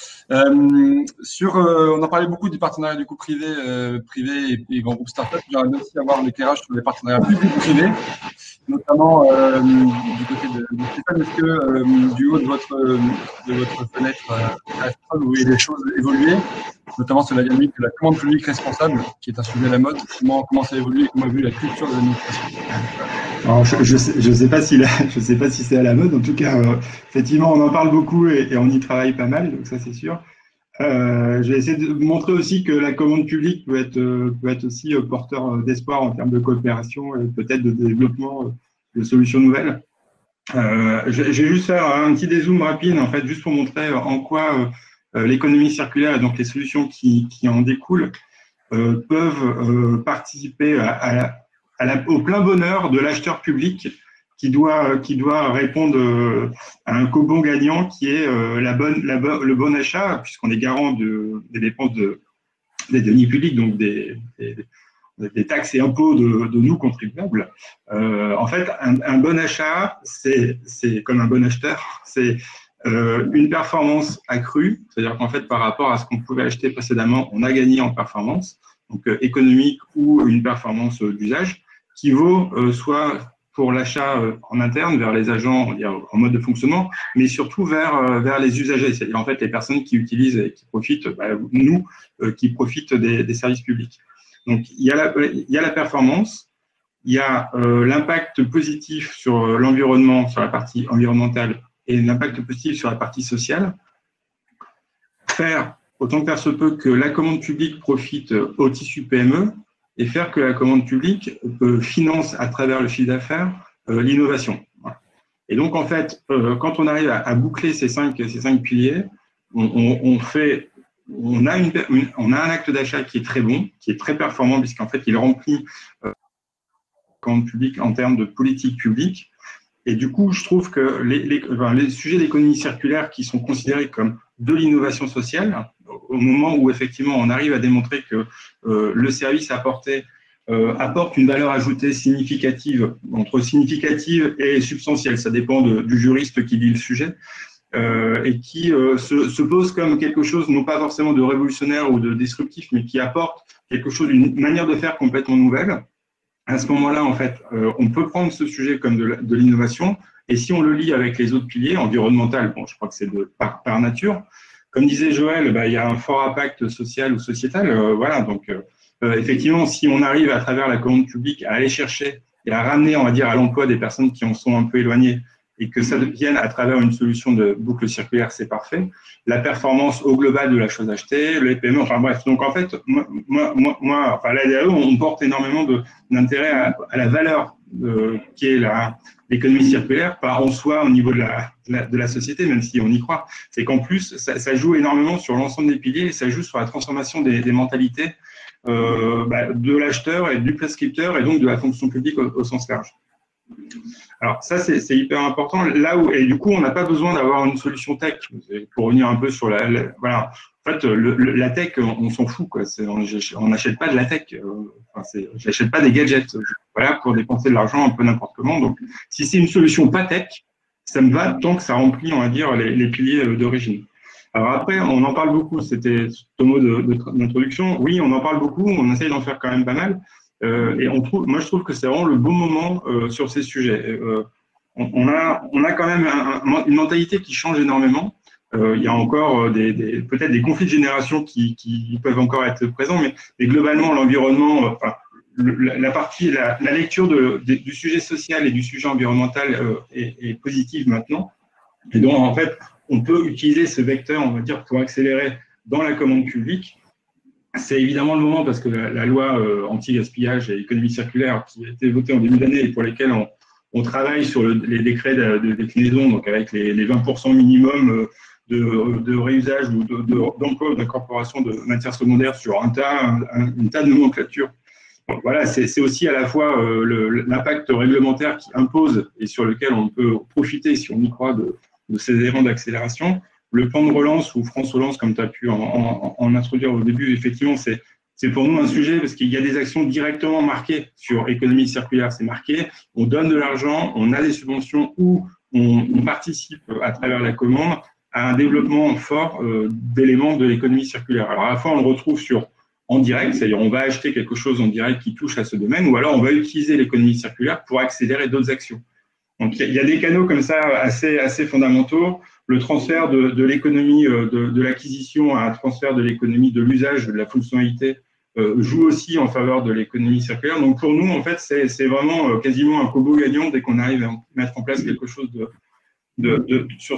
On a parlé beaucoup du partenariat du coup privé et grands groupes startups. J'aimerais aussi avoir l'éclairage sur les partenariats publics-privés, notamment du côté de Stéphane. Est-ce que du haut de votre fenêtre, vous voyez des choses évoluer, notamment sur la dynamique de la commande publique responsable, qui est un sujet à la mode. Comment ça évolue et comment évolue la culture de l'administration? Alors, je sais pas si c'est à la mode. En tout cas, effectivement, on en parle beaucoup et on y travaille pas mal, donc ça c'est sûr. Je vais essayer de montrer aussi que la commande publique peut être aussi porteur d'espoir en termes de coopération et peut-être de développement de solutions nouvelles. Je vais juste faire un petit dézoom rapide, en fait, juste pour montrer en quoi l'économie circulaire et donc les solutions qui en découlent peuvent participer au plein bonheur de l'acheteur public qui doit répondre à un cobon gagnant qui est le bon achat, puisqu'on est garant des dépenses des deniers publics, donc des taxes et impôts de nous contribuables. En fait, un bon achat, c'est comme un bon acheteur, c'est une performance accrue, c'est-à-dire qu'en fait, par rapport à ce qu'on pouvait acheter précédemment, on a gagné en performance, donc économique ou une performance d'usage, qui vaut soit pour l'achat en interne vers les agents, on va dire, en mode de fonctionnement, mais surtout vers les usagers, c'est-à-dire en fait les personnes qui utilisent et qui profitent, nous, qui profitent des services publics. Donc il y a la performance, il y a l'impact positif sur l'environnement, sur la partie environnementale, et l'impact positif sur la partie sociale. Faire autant que faire se peut que la commande publique profite au tissu PME, et faire que la commande publique finance à travers le chiffre d'affaires l'innovation. Voilà. Et donc, en fait, quand on arrive à boucler ces cinq piliers, on a un acte d'achat qui est très bon, qui est très performant, puisqu'en fait, il remplit la commande publique en termes de politique publique. Et du coup, je trouve que les sujets d'économie circulaire qui sont considérés comme de l'innovation sociale, au moment où effectivement on arrive à démontrer que le service apporté apporte une valeur ajoutée significative, entre significative et substantielle, ça dépend du juriste qui lit le sujet, et qui se pose comme quelque chose, non pas forcément de révolutionnaire ou de disruptif, mais qui apporte quelque chose, une manière de faire complètement nouvelle. À ce moment-là, en fait, on peut prendre ce sujet comme de l'innovation, et si on le lie avec les autres piliers, environnemental, bon, je crois que c'est par nature. Comme disait Joël, il y a un fort impact social ou sociétal. Voilà, donc effectivement, si on arrive à travers la commande publique à aller chercher et à ramener, on va dire, à l'emploi des personnes qui en sont un peu éloignées et que ça vienne à travers une solution de boucle circulaire, c'est parfait. La performance au global de la chose achetée, le PME, enfin bref. Donc en fait, enfin, l'ADAE, on porte énormément d'intérêt à la valeur qui est l'économie circulaire, pas en soi au niveau de la société, même si on y croit. C'est qu'en plus, ça joue énormément sur l'ensemble des piliers et ça joue sur la transformation des mentalités de l'acheteur et du prescripteur et donc de la fonction publique au sens large. Alors ça, c'est hyper important. Et du coup, on n'a pas besoin d'avoir une solution tech. Pour revenir un peu sur voilà. En fait, la tech, on s'en fout, quoi. On n'achète pas de la tech. Je n'achète pas des gadgets. Voilà, pour dépenser de l'argent un peu n'importe comment. Donc, si c'est une solution pas tech, ça me va tant que ça remplit, on va dire, les piliers d'origine. Alors après, on en parle beaucoup. C'était ce mot d'introduction. Oui, on en parle beaucoup. On essaye d'en faire quand même pas mal. Et moi, je trouve que c'est vraiment le bon moment sur ces sujets. On a quand même une mentalité qui change énormément. Il y a encore peut-être des conflits de génération qui peuvent encore être présents, mais globalement, l'environnement, la lecture du sujet social et du sujet environnemental est positive maintenant. Et donc, en fait, on peut utiliser ce vecteur, on va dire, pour accélérer dans la commande publique. C'est évidemment le moment parce que la loi anti-gaspillage et économie circulaire qui a été votée en début d'année et pour lesquelles on travaille sur les décrets de déclinaison, donc avec les 20% minimum de réusage ou d'emploi ou d'incorporation de matières secondaires sur une tas de nomenclatures voilà, c'est aussi à la fois l'impact réglementaire qui impose et sur lequel on peut profiter, si on y croit, de ces éléments d'accélération. Le plan de relance ou France Relance, comme tu as pu en introduire au début, effectivement, c'est pour nous un sujet parce qu'il y a des actions directement marquées sur économie circulaire. C'est marqué, on donne de l'argent, on a des subventions ou on participe à travers la commande à un développement fort d'éléments de l'économie circulaire. Alors à la fois, on le retrouve en direct, c'est-à-dire on va acheter quelque chose en direct qui touche à ce domaine, ou alors on va utiliser l'économie circulaire pour accélérer d'autres actions. Donc il y a des canaux comme ça assez fondamentaux. Le transfert de l'économie de l'acquisition à un transfert de l'économie de l'usage, de la fonctionnalité, joue aussi en faveur de l'économie circulaire. Donc pour nous, en fait, c'est vraiment quasiment un combo gagnant dès qu'on arrive à mettre en place quelque chose sur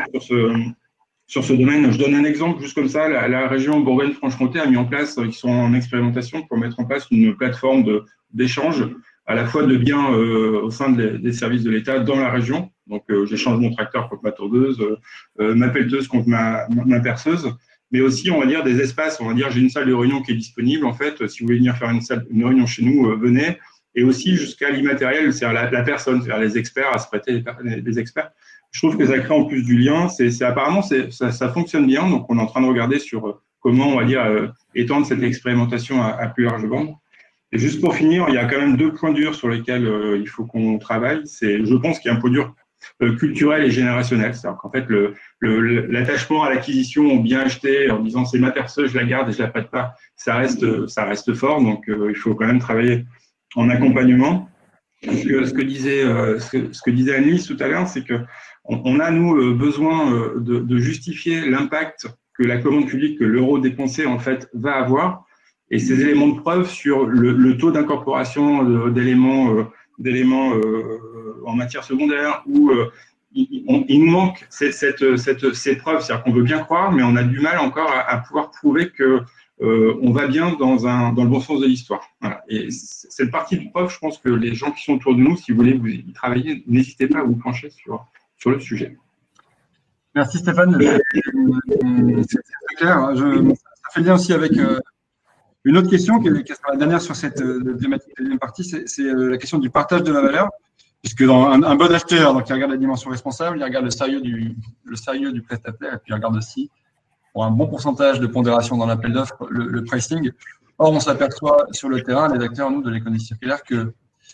ce domaine. Je donne un exemple, juste comme ça, la région Bourgogne-Franche-Comté a mis en place, ils sont en expérimentation pour mettre en place une plateforme d'échange à la fois de biens au sein des services de l'État dans la région. Donc, j'échange mon tracteur contre ma tondeuse, ma pelleteuse contre ma perceuse, mais aussi, on va dire, des espaces. On va dire, j'ai une salle de réunion qui est disponible. En fait, si vous voulez venir faire une réunion chez nous, venez. Et aussi jusqu'à l'immatériel, c'est-à-dire la personne, c'est-à-dire les experts, à se prêter les experts. Je trouve que ça crée en plus du lien. Apparemment, ça fonctionne bien. Donc, on est en train de regarder sur comment, on va dire, étendre cette expérimentation à plus large bande. Et juste pour finir, il y a quand même 2 points durs sur lesquels il faut qu'on travaille. Je pense qu'il y a un point dur culturel et générationnel. C'est-à-dire qu'en fait, l'attachement à l'acquisition au bien acheté en disant c'est ma perceuse, je la garde et je la prête pas, ça reste fort. Donc, il faut quand même travailler en accompagnement. Ce que disait Annelise tout à l'heure, c'est que on a, nous, besoin de justifier l'impact que la commande publique, que l'euro dépensé, en fait, va avoir. Et ces éléments de preuve sur le taux d'incorporation d'éléments en matière secondaire, où il nous manque ces preuves, c'est-à-dire qu'on veut bien croire, mais on a du mal encore à pouvoir prouver que on va bien dans le bon sens de l'histoire. Voilà. Et cette partie de preuve, je pense que les gens qui sont autour de nous, si vous voulez vous y travailler, n'hésitez pas à vous pencher sur le sujet. Merci Stéphane. C'est très clair. Ça fait lien aussi avec une autre question qui est la dernière sur cette thématique de la deuxième partie, c'est la question du partage de la valeur. Puisque dans un bon acheteur, donc il regarde la dimension responsable, il regarde le sérieux du prestataire, et puis il regarde aussi, pour un bon pourcentage de pondération dans l'appel d'offres, le pricing. Or, on s'aperçoit sur le terrain, les acteurs, nous, de l'économie circulaire, que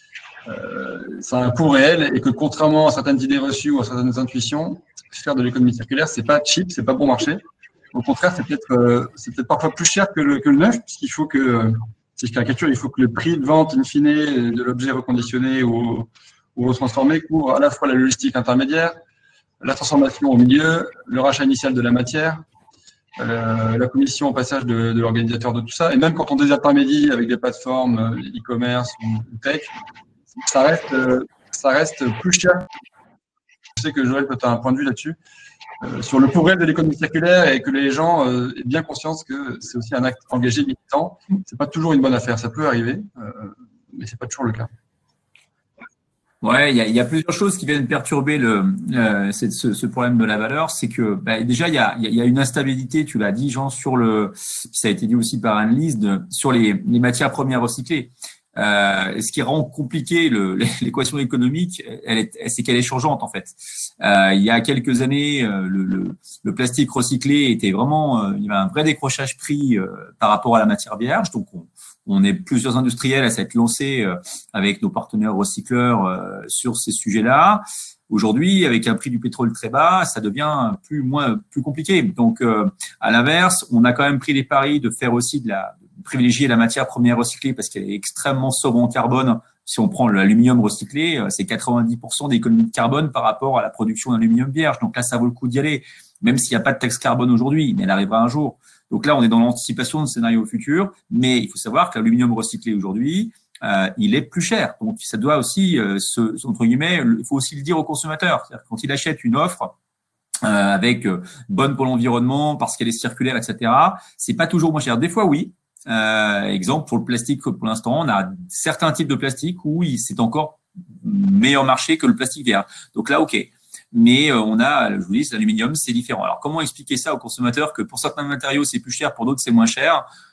ça a un coût réel et que contrairement à certaines idées reçues ou à certaines intuitions, faire de l'économie circulaire, c'est pas cheap, c'est pas bon marché. Au contraire, c'est peut-être parfois plus cher que le neuf, puisqu'il faut que, si je caricature, il faut que le prix de vente in fine de l'objet reconditionné ou retransformé couvre à la fois la logistique intermédiaire, la transformation au milieu, le rachat initial de la matière, la commission au passage de l'organisateur de tout ça, et même quand on désintermédie avec des plateformes e-commerce ou tech, ça reste plus cher. Je sais que Joël peut avoir un point de vue là-dessus, sur le pour réel de l'économie circulaire, et que les gens aient bien conscience que c'est aussi un acte engagé militant. C'est pas toujours une bonne affaire, ça peut arriver, mais c'est pas toujours le cas. Ouais, il y a plusieurs choses qui viennent perturber ce problème de la valeur. C'est que déjà il y a une instabilité, tu l'as dit Jean, ça a été dit aussi par Annelise, sur les matières premières recyclées. Ce qui rend compliqué l'équation économique, c'est qu'elle est changeante en fait. Il y a quelques années, le plastique recyclé était vraiment, il y avait un vrai décrochage prix par rapport à la matière vierge. Donc on est plusieurs industriels à s'être lancés avec nos partenaires recycleurs sur ces sujets-là. Aujourd'hui, avec un prix du pétrole très bas, ça devient plus compliqué. Donc, à l'inverse, on a quand même pris les paris de faire aussi privilégier la matière première recyclée parce qu'elle est extrêmement sobre en carbone. Si on prend l'aluminium recyclé, c'est 90% d'économie de carbone par rapport à la production d'aluminium vierge. Donc là, ça vaut le coup d'y aller, même s'il n'y a pas de taxe carbone aujourd'hui, mais elle arrivera un jour. Donc là, on est dans l'anticipation de scénarios futurs, mais il faut savoir que l'aluminium recyclé aujourd'hui, il est plus cher. Donc ça doit aussi, entre guillemets, il faut aussi le dire au consommateur. C'est-à-dire quand il achète une offre avec bonne pour l'environnement, parce qu'elle est circulaire, etc., c'est pas toujours moins cher. Des fois, oui. Exemple, pour le plastique, pour l'instant, on a certains types de plastique où c'est encore meilleur marché que le plastique vert. Donc là, OK. Mais on a, je vous dis, l'aluminium, c'est différent. Alors, comment expliquer ça aux consommateurs que pour certains matériaux, c'est plus cher, pour d'autres, c'est moins cher?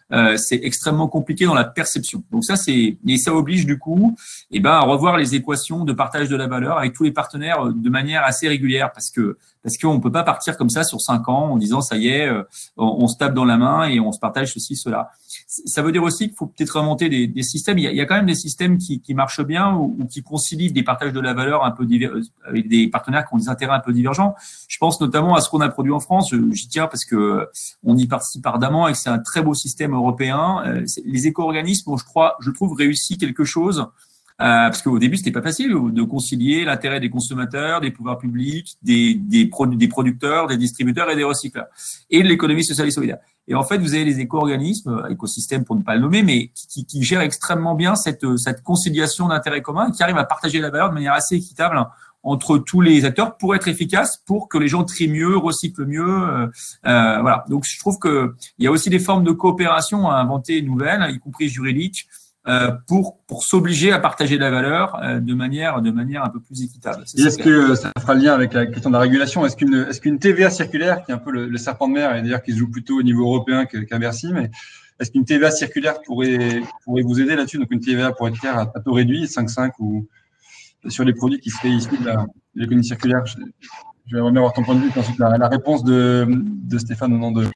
c'est extrêmement compliqué dans la perception. Donc ça, ça oblige du coup, à revoir les équations de partage de la valeur avec tous les partenaires de manière assez régulière, parce qu'on peut pas partir comme ça sur 5 ans en disant ça y est, on se tape dans la main et on se partage ceci, cela. Ça veut dire aussi qu'il faut peut-être remonter des systèmes. Il y a quand même des systèmes qui marchent bien ou qui concilient des partages de la valeur un peu avec des partenaires qui ont des intérêts un peu divergents. Je pense notamment à ce qu'on a produit en France. J'y tiens parce que on y participe ardemment et que c'est un très beau système européen. Les éco-organismes, je trouve, réussi quelque chose. Parce qu'au début, c'était pas facile de concilier l'intérêt des consommateurs, des pouvoirs publics, des producteurs, des distributeurs et des recycleurs, et de l'économie sociale et solidaire. Et en fait, vous avez les éco-organismes, écosystèmes pour ne pas le nommer, mais qui gèrent extrêmement bien cette conciliation d'intérêts communs et qui arrivent à partager la valeur de manière assez équitable entre tous les acteurs pour être efficaces, pour que les gens trient mieux, recyclent mieux. Voilà. Donc, je trouve que il y a aussi des formes de coopération à inventer nouvelles, y compris juridiques, pour s'obliger à partager la valeur de manière un peu plus équitable. Est-ce que ça fera le lien avec la question de la régulation? Est-ce qu'une TVA circulaire, qui est un peu le serpent de mer, et d'ailleurs qui se joue plutôt au niveau européen qu'à Bercy, mais est-ce qu'une TVA circulaire pourrait vous aider là-dessus? Donc une TVA pour être clair à taux réduit, 5,5 ou sur les produits qui seraient issus de l'économie circulaire. Je vais revenir voir ton point de vue, puis ensuite la réponse de Stéphane au nom de…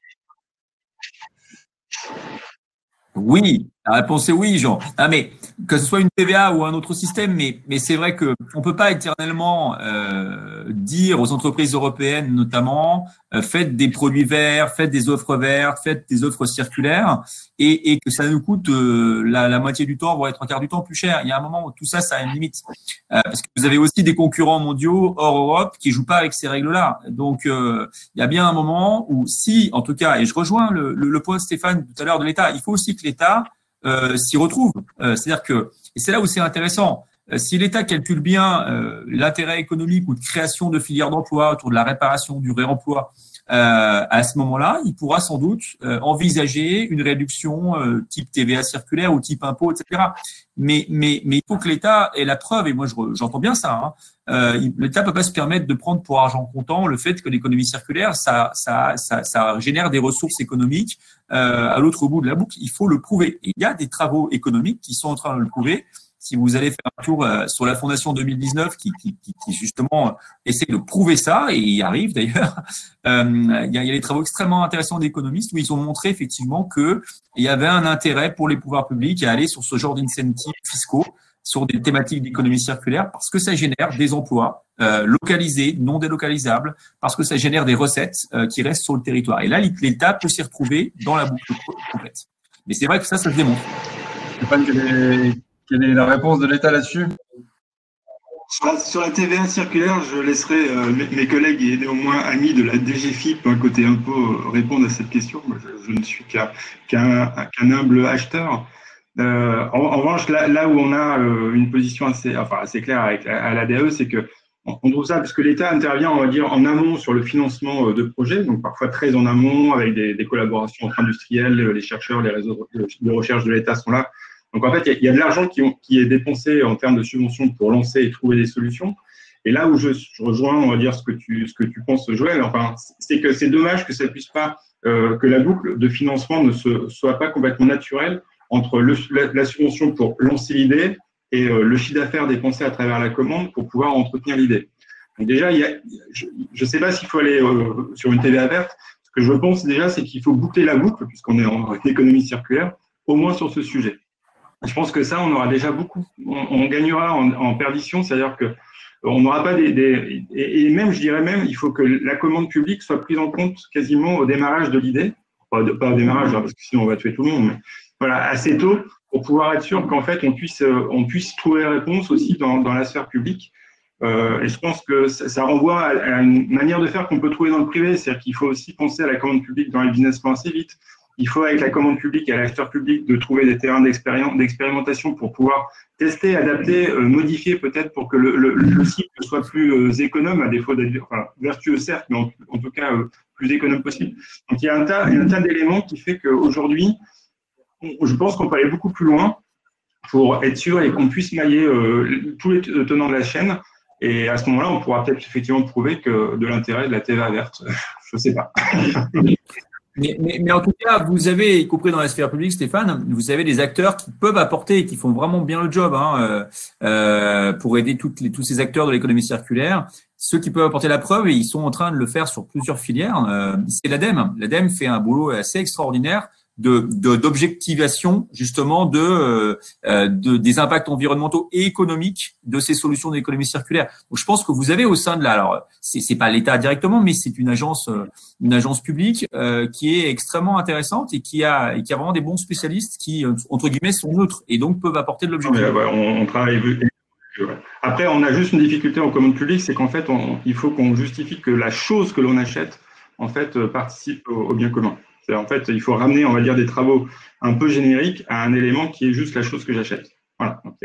Oui, la réponse est oui, Jean. Ah, mais que ce soit une TVA ou un autre système, mais c'est vrai que on peut pas éternellement dire aux entreprises européennes, notamment, faites des produits verts, faites des offres vertes, faites des offres circulaires, et que ça nous coûte la moitié du temps, voire les 3/4 du temps plus cher. Il y a un moment où tout ça, ça a une limite, parce que vous avez aussi des concurrents mondiaux hors Europe qui jouent pas avec ces règles-là. Donc, il y a bien un moment où, si, en tout cas, et je rejoins le point de Stéphane tout à l'heure de l'État, il faut aussi que l'État s'y retrouve. C'est-à-dire que, et c'est là où c'est intéressant, si l'État calcule bien l'intérêt économique ou de création de filières d'emploi autour de la réparation, du réemploi, à ce moment-là, il pourra sans doute envisager une réduction type TVA circulaire ou type impôt, etc. Mais il faut que l'État ait la preuve, et moi j'entends bien ça, l'État peut pas se permettre de prendre pour argent comptant le fait que l'économie circulaire, ça génère des ressources économiques à l'autre bout de la boucle. Il faut le prouver. Et il y a des travaux économiques qui sont en train de le prouver. Si vous allez faire un tour sur la Fondation 2019 qui justement essaie de prouver ça, et y arrive d'ailleurs, il y a des travaux extrêmement intéressants d'économistes où ils ont montré effectivement que il y avait un intérêt pour les pouvoirs publics à aller sur ce genre d'incentives fiscaux sur des thématiques d'économie circulaire parce que ça génère des emplois localisés, non délocalisables, parce que ça génère des recettes qui restent sur le territoire. Et là, l'État peut s'y retrouver dans la boucle complète. Mais c'est vrai que ça se démontre. Stéphane, quelle est la réponse de l'État là-dessus? Sur la TVA circulaire, je laisserai mes collègues et néanmoins amis de la DGFiP, côté impôt, répondre à cette question. Moi, je ne suis qu'un humble acheteur. En revanche, là où on a une position assez claire à la DAE, c'est que on trouve ça parce que l'État intervient, on va dire, en amont sur le financement de projets, donc parfois très en amont avec des collaborations entre industriels, les chercheurs, les réseaux de recherche de l'État sont là. Donc, en fait, il y a de l'argent qui est dépensé en termes de subventions pour lancer et trouver des solutions. Et là où je rejoins, on va dire, ce que tu penses, Joël, enfin, c'est que c'est dommage que ça puisse pas, que la boucle de financement ne soit pas complètement naturelle entre la subvention pour lancer l'idée et le chiffre d'affaires dépensé à travers la commande pour pouvoir entretenir l'idée. Donc, déjà, je ne sais pas s'il faut aller sur une TVA verte. Ce que je pense déjà, c'est qu'il faut boucler la boucle, puisqu'on est en économie circulaire, au moins sur ce sujet. Je pense que ça, on aura déjà beaucoup. On gagnera en perdition, c'est-à-dire que on n'aura pas et même, je dirais même, il faut que la commande publique soit prise en compte quasiment au démarrage de l'idée. Pas au démarrage, parce que sinon on va tuer tout le monde, mais voilà, assez tôt pour pouvoir être sûr qu'en fait on puisse trouver réponse aussi dans la sphère publique. Et je pense que ça renvoie à une manière de faire qu'on peut trouver dans le privé, c'est-à-dire qu'il faut aussi penser à la commande publique dans les business plans assez vite. Il faut, avec la commande publique et à l'acheteur public, de trouver des terrains d'expérimentation pour pouvoir tester, adapter, modifier peut-être pour que le cycle soit plus économe, à défaut d'être vertueux certes, mais en tout cas plus économe possible. Donc il y a un tas d'éléments qui fait qu'aujourd'hui, je pense qu'on peut aller beaucoup plus loin pour être sûr et qu'on puisse mailler tous les tenants de la chaîne. Et à ce moment-là, on pourra peut-être effectivement prouver que de l'intérêt de la TVA verte, je ne sais pas. Mais en tout cas, vous avez, y compris dans la sphère publique, Stéphane, vous avez des acteurs qui peuvent apporter et qui font vraiment bien le job pour aider tous ces acteurs de l'économie circulaire. Ceux qui peuvent apporter la preuve, et ils sont en train de le faire sur plusieurs filières, c'est l'ADEME. L'ADEME fait un boulot assez extraordinaire d'objectivation justement des impacts environnementaux et économiques de ces solutions d'économie circulaire. Donc je pense que vous avez au sein de alors c'est pas l'État directement, mais c'est une agence publique qui est extrêmement intéressante et qui a vraiment des bons spécialistes qui entre guillemets sont neutres et donc peuvent apporter de l'objectivité. On travaille. Après, on a juste une difficulté en commande publique, c'est qu'en fait, il faut qu'on justifie que la chose que l'on achète, en fait, participe au bien commun. En fait, il faut ramener, on va dire, des travaux un peu génériques à un élément qui est juste la chose que j'achète. Voilà. Donc,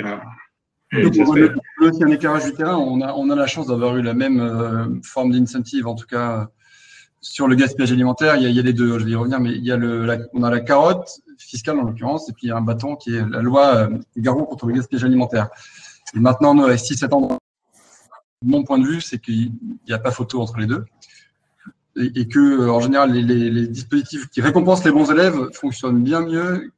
aussi un éclairage du terrain. On a la chance d'avoir eu la même forme d'incentive, en tout cas sur le gaspillage alimentaire. Il y a les deux, je vais y revenir, mais il y a on a la carotte fiscale en l'occurrence, et puis il y a un bâton qui est la loi Garot contre le gaspillage alimentaire. Et maintenant, nous, avec 6-7 ans, mon point de vue, c'est qu'il n'y a pas photo entre les deux. Et que, en général, les dispositifs qui récompensent les bons élèves fonctionnent bien mieux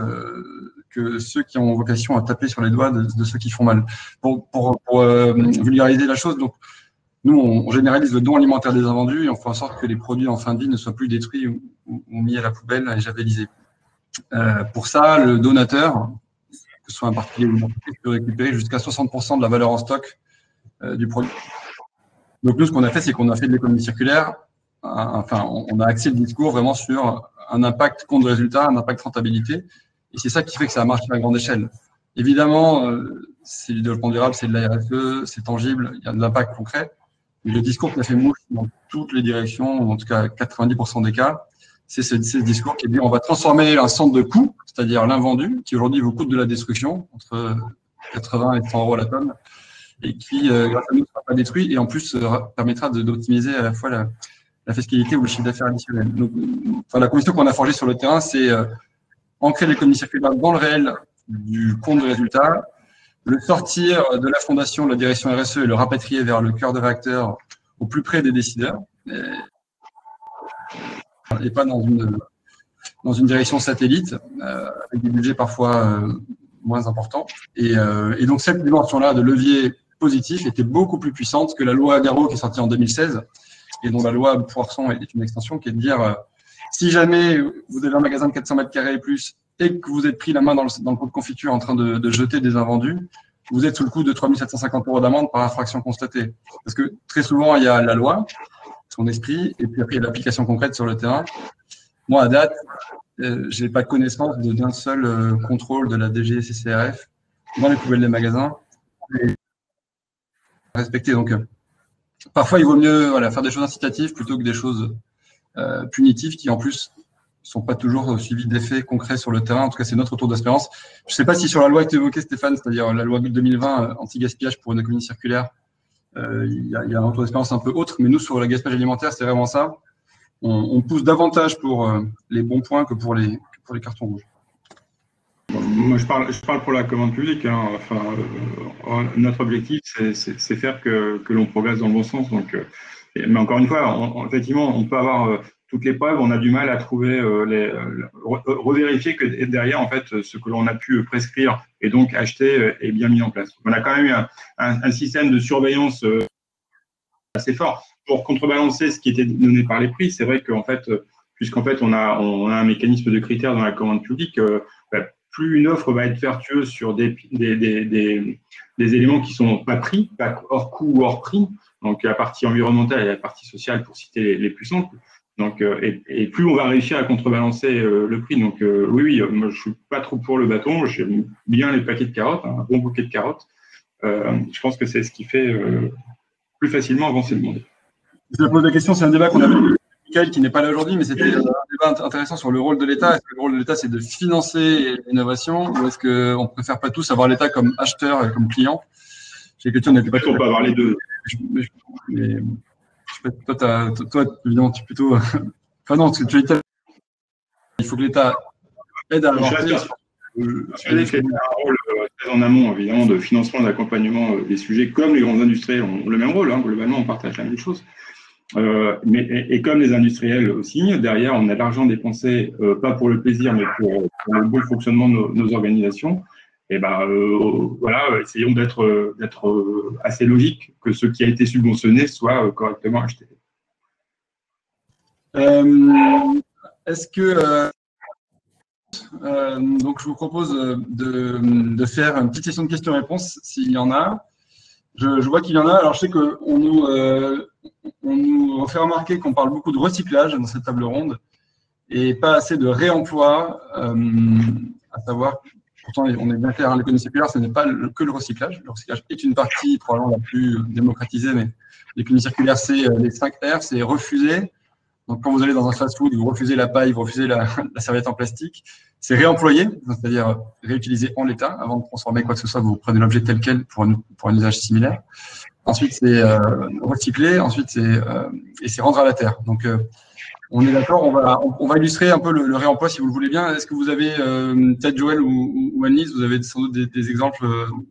que ceux qui ont vocation à taper sur les doigts de ceux qui font mal. Pour vulgariser la chose, donc, nous, on généralise le don alimentaire des invendus et on fait en sorte que les produits en fin de vie ne soient plus détruits ou mis à la poubelle et javelisés. Pour ça, le donateur, que ce soit un particulier ou une entreprise, peut récupérer jusqu'à 60% de la valeur en stock du produit. Donc, nous, ce qu'on a fait, c'est qu'on a fait de l'économie circulaire. Enfin, on a axé le discours vraiment sur un impact compte de résultat, un impact rentabilité. Et c'est ça qui fait que ça marche à grande échelle. Évidemment, c'est du développement durable, c'est de la RSE, c'est tangible, il y a de l'impact concret. Mais le discours qui a fait mouche dans toutes les directions, en tout cas 90% des cas, c'est ce discours qui dit on va transformer un centre de coût, c'est-à-dire l'invendu, qui aujourd'hui vous coûte de la destruction, entre 80 et 100 euros à la tonne, et qui, grâce à nous, ne sera pas détruit, et en plus permettra d'optimiser à la fois la fiscalité ou le chiffre d'affaires additionnel. Donc, la conviction qu'on a forgée sur le terrain, c'est ancrer l'économie circulaire dans le réel du compte de résultat, le sortir de la fondation de la direction RSE et le rapatrier vers le cœur de réacteur au plus près des décideurs, et pas dans une direction satellite, avec des budgets parfois moins importants. Et donc, cette dimension-là de levier positif était beaucoup plus puissante que la loi Garot qui est sortie en 2016, et dont la loi Poisson est une extension, qui est de dire si jamais vous avez un magasin de 400 mètres carrés et plus et que vous êtes pris la main dans le pot de confiture en train de jeter des invendus, vous êtes sous le coup de 3 750 € d'amende par infraction constatée. Parce que très souvent, il y a la loi, son esprit, et puis après, il y a l'application concrète sur le terrain. Moi, à date, je n'ai pas connaissance d'un seul contrôle de la DGCCRF dans les poubelles des magasins. Respecter. Donc, parfois, il vaut mieux faire des choses incitatives plutôt que des choses punitives qui, en plus, ne sont pas toujours suivies d'effets concrets sur le terrain. En tout cas, c'est notre retour d'espérance. Je ne sais pas si sur la loi que tu évoquais, Stéphane, c'est-à-dire la loi 2020 anti-gaspillage pour une économie circulaire, il y a un retour d'espérance un peu autre, mais nous, sur le gaspillage alimentaire, c'est vraiment ça. On pousse davantage pour les bons points que pour les cartons rouges. Moi, je parle pour la commande publique. Hein. Notre objectif, c'est faire que l'on progresse dans le bon sens. Donc, mais encore une fois, effectivement, on peut avoir toutes les preuves. On a du mal à trouver, revérifier que derrière, en fait, ce que l'on a pu prescrire et donc acheter est bien mis en place. On a quand même eu un système de surveillance assez fort pour contrebalancer ce qui était donné par les prix. C'est vrai qu'en fait, puisqu'en fait, on a un mécanisme de critères dans la commande publique. Plus une offre va être vertueuse sur des éléments qui sont pas pris, pas hors coût ou hors prix, donc la partie environnementale et la partie sociale pour citer les plus simples, donc, et plus on va réussir à contrebalancer le prix. Donc oui, moi je suis pas trop pour le bâton, j'aime bien les paquets de carottes, un bon bouquet de carottes. Je pense que c'est ce qui fait plus facilement avancer le monde. Je pose la question, c'est un débat qu'on avait avec Michael qui n'est pas là aujourd'hui, mais c'était un débat intéressant sur le rôle de l'État. Est-ce que le rôle de l'État, c'est de financer l'innovation ou est-ce qu'on ne préfère pas tous avoir l'État comme acheteur et comme client? J'ai que tu n'étais pas on peut avoir les deux. Mais, toi, évidemment, tu es plutôt… Enfin non, parce que tu es… Il faut que l'État aide à avancer. L'État a un rôle très en amont, évidemment, de financement et d'accompagnement des sujets, comme les grands industriels ont le même rôle. Hein. Globalement, on partage la même chose. Et comme les industriels aussi, derrière, on a de l'argent dépensé, pas pour le plaisir, mais pour le bon fonctionnement de nos organisations. Et voilà, essayons d'être assez logique, que ce qui a été subventionné soit correctement acheté. Est-ce que donc je vous propose de faire une petite session de questions-réponses s'il y en a. Je vois qu'il y en a. Alors je sais qu'on nous fait remarquer qu'on parle beaucoup de recyclage dans cette table ronde et pas assez de réemploi, à savoir, pourtant on est bien clair, hein, l'économie circulaire, ce n'est pas que le recyclage. Le recyclage est une partie probablement la plus démocratisée, mais l'économie circulaire, c'est les 5 R, c'est refuser. Donc, quand vous allez dans un fast-food, vous refusez la paille, vous refusez la serviette en plastique. C'est réemployer, c'est-à-dire réutiliser en l'état avant de transformer quoi que ce soit. Vous prenez l'objet tel quel pour un usage similaire. Ensuite, c'est recycler. Ensuite, c'est rendre à la terre. Donc, on est d'accord. On va illustrer un peu le réemploi, si vous le voulez bien. Est-ce que vous avez peut-être Joël ou Annelise, vous avez sans doute des exemples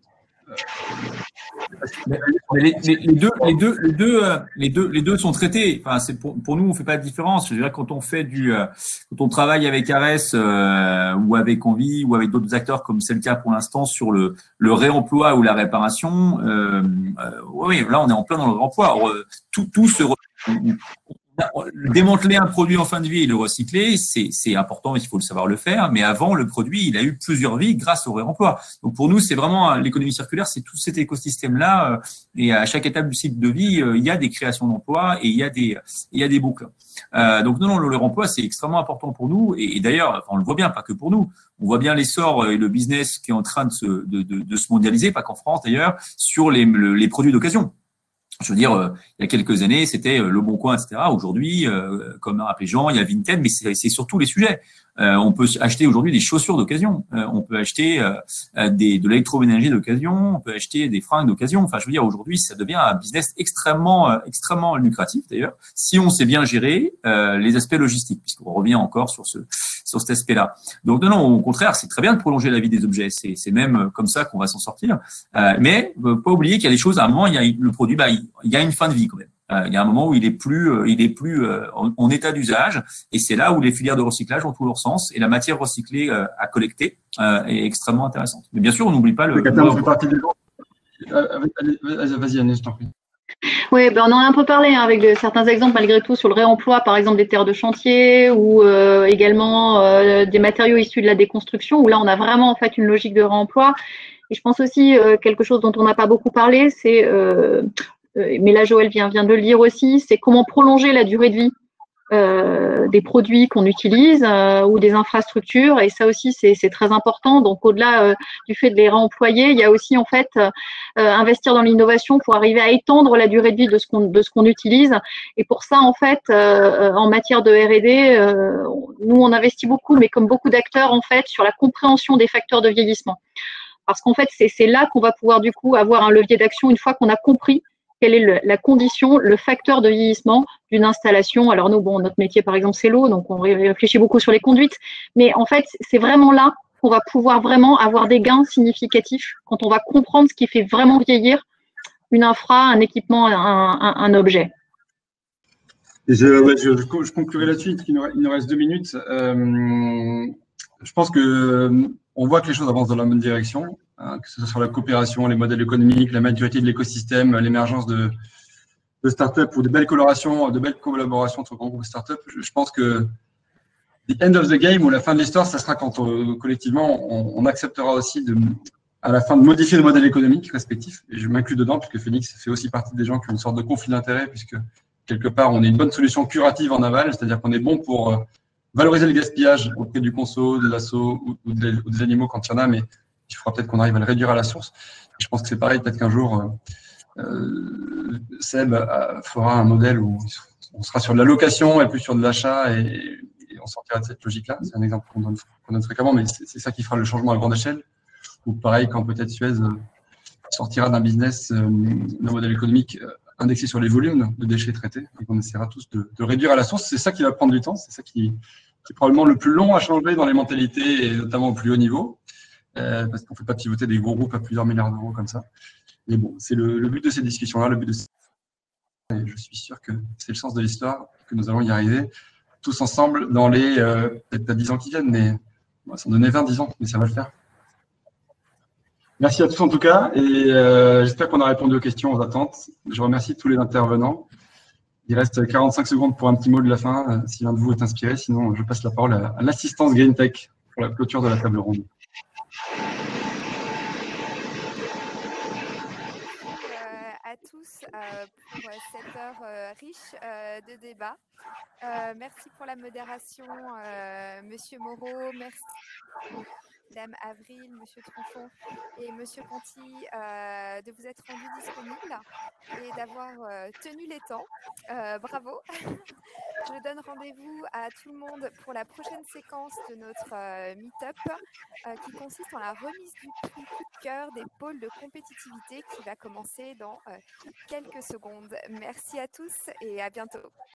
les deux sont traités. Enfin, c'est pour nous, on fait pas de différence. Je veux dire, quand on travaille avec Ares ou avec Envie ou avec d'autres acteurs, comme c'est le cas pour l'instant sur le réemploi ou la réparation, oui, là, on est en plein dans le réemploi. Alors, tout se démanteler un produit en fin de vie et le recycler, c'est important, il faut le savoir le faire. Mais avant, le produit, il a eu plusieurs vies grâce au réemploi. Donc pour nous, c'est vraiment l'économie circulaire, c'est tout cet écosystème-là. Et à chaque étape du cycle de vie, il y a des créations d'emplois et il y a des boucles. Donc non, le réemploi, c'est extrêmement important pour nous. Et d'ailleurs, on le voit bien, pas que pour nous. On voit bien l'essor et le business qui est en train de se mondialiser, pas qu'en France d'ailleurs, sur les produits d'occasion. Je veux dire, il y a quelques années, c'était Le Bon Coin, etc. Aujourd'hui, comme l'a rappelé Jean, il y a Vinted, mais c'est surtout les sujets. On peut acheter aujourd'hui des chaussures d'occasion. On peut acheter de l'électroménager d'occasion. On peut acheter des fringues d'occasion. Enfin, je veux dire, aujourd'hui, ça devient un business extrêmement lucratif, d'ailleurs, si on sait bien gérer les aspects logistiques, puisqu'on revient encore sur cet aspect-là. Donc, non, au contraire, c'est très bien de prolonger la vie des objets. C'est même comme ça qu'on va s'en sortir. Mais pas oublier qu'il y a des choses, à un moment, il y a le produit, il y a une fin de vie quand même. Il y a un moment où il est plus en état d'usage, et c'est là où les filières de recyclage ont tout leur sens, et la matière recyclée à collecter est extrêmement intéressante. Mais bien sûr, on n'oublie pas le. Vas-y, Annelise, je t'en prie. Oui, on en a un peu parlé avec certains exemples malgré tout sur le réemploi, par exemple des terres de chantier ou également des matériaux issus de la déconstruction, où là on a vraiment en fait une logique de réemploi. Et je pense aussi quelque chose dont on n'a pas beaucoup parlé, c'est mais là Joël vient de le dire aussi, c'est comment prolonger la durée de vie des produits qu'on utilise ou des infrastructures, et ça aussi c'est très important. Donc au-delà du fait de les réemployer, il y a aussi en fait investir dans l'innovation pour arriver à étendre la durée de vie de ce qu'on utilise. Et pour ça en fait en matière de R&D, nous on investit beaucoup, mais comme beaucoup d'acteurs en fait, sur la compréhension des facteurs de vieillissement, parce qu'en fait c'est là qu'on va pouvoir du coup avoir un levier d'action une fois qu'on a compris quelle est la condition, le facteur de vieillissement d'une installation. Alors nous, notre métier par exemple c'est l'eau, donc on réfléchit beaucoup sur les conduites, mais en fait c'est vraiment là qu'on va pouvoir vraiment avoir des gains significatifs quand on va comprendre ce qui fait vraiment vieillir une infra, un équipement, un objet. Et je conclurai là-dessus, il nous reste 2 minutes. Je pense on voit que les choses avancent dans la bonne direction, que ce soit sur la coopération, les modèles économiques, la maturité de l'écosystème, l'émergence de startups ou de belles collaborations entre grands groupes de startups. Je pense que the end of the game, ou la fin de l'histoire, ça sera quand collectivement on acceptera aussi à la fin de modifier le modèle économique respectif. Et je m'inclus dedans, puisque Phoenix fait aussi partie des gens qui ont une sorte de conflit d'intérêts, puisque quelque part on est une bonne solution curative en aval, c'est-à-dire qu'on est bon pour valoriser le gaspillage auprès du conso, de l'asso ou des animaux quand il y en a, mais il faudra peut-être qu'on arrive à le réduire à la source. Je pense que c'est pareil, peut-être qu'un jour, Seb fera un modèle où on sera sur de la location et plus sur de l'achat, et on sortira de cette logique-là. C'est un exemple qu'on donne fréquemment, mais c'est ça qui fera le changement à grande échelle. Ou pareil, quand peut-être Suez sortira d'un business, d'un modèle économique indexé sur les volumes de déchets traités, et qu'on essaiera tous de réduire à la source. C'est ça qui va prendre du temps, c'est ça qui est probablement le plus long à changer dans les mentalités, et notamment au plus haut niveau, parce qu'on ne fait pas pivoter des gros groupes à plusieurs milliards d'euros comme ça. Mais bon, c'est le but de ces discussions-là, le but de et je suis sûr que c'est le sens de l'histoire, que nous allons y arriver tous ensemble dans les peut-être pas 10 ans qui viennent, mais on va s'en donner 20, 10 ans, mais ça va le faire. Merci à tous en tout cas, et j'espère qu'on a répondu aux questions, aux attentes. Je remercie tous les intervenants. Il reste 45 secondes pour un petit mot de la fin, si l'un de vous est inspiré, sinon je passe la parole à l'assistance Green Tech pour la clôture de la table ronde. À tous pour cette heure riche de débat. Merci pour la modération, Monsieur Moreau. Merci, Madame Avril, Monsieur Tronchon et Monsieur Conti de vous être rendus disponibles et d'avoir tenu les temps. Bravo. Je donne rendez-vous à tout le monde pour la prochaine séquence de notre meet-up qui consiste en la remise du prix coup de cœur des pôles de compétitivité qui va commencer dans quelques secondes. Merci à tous et à bientôt.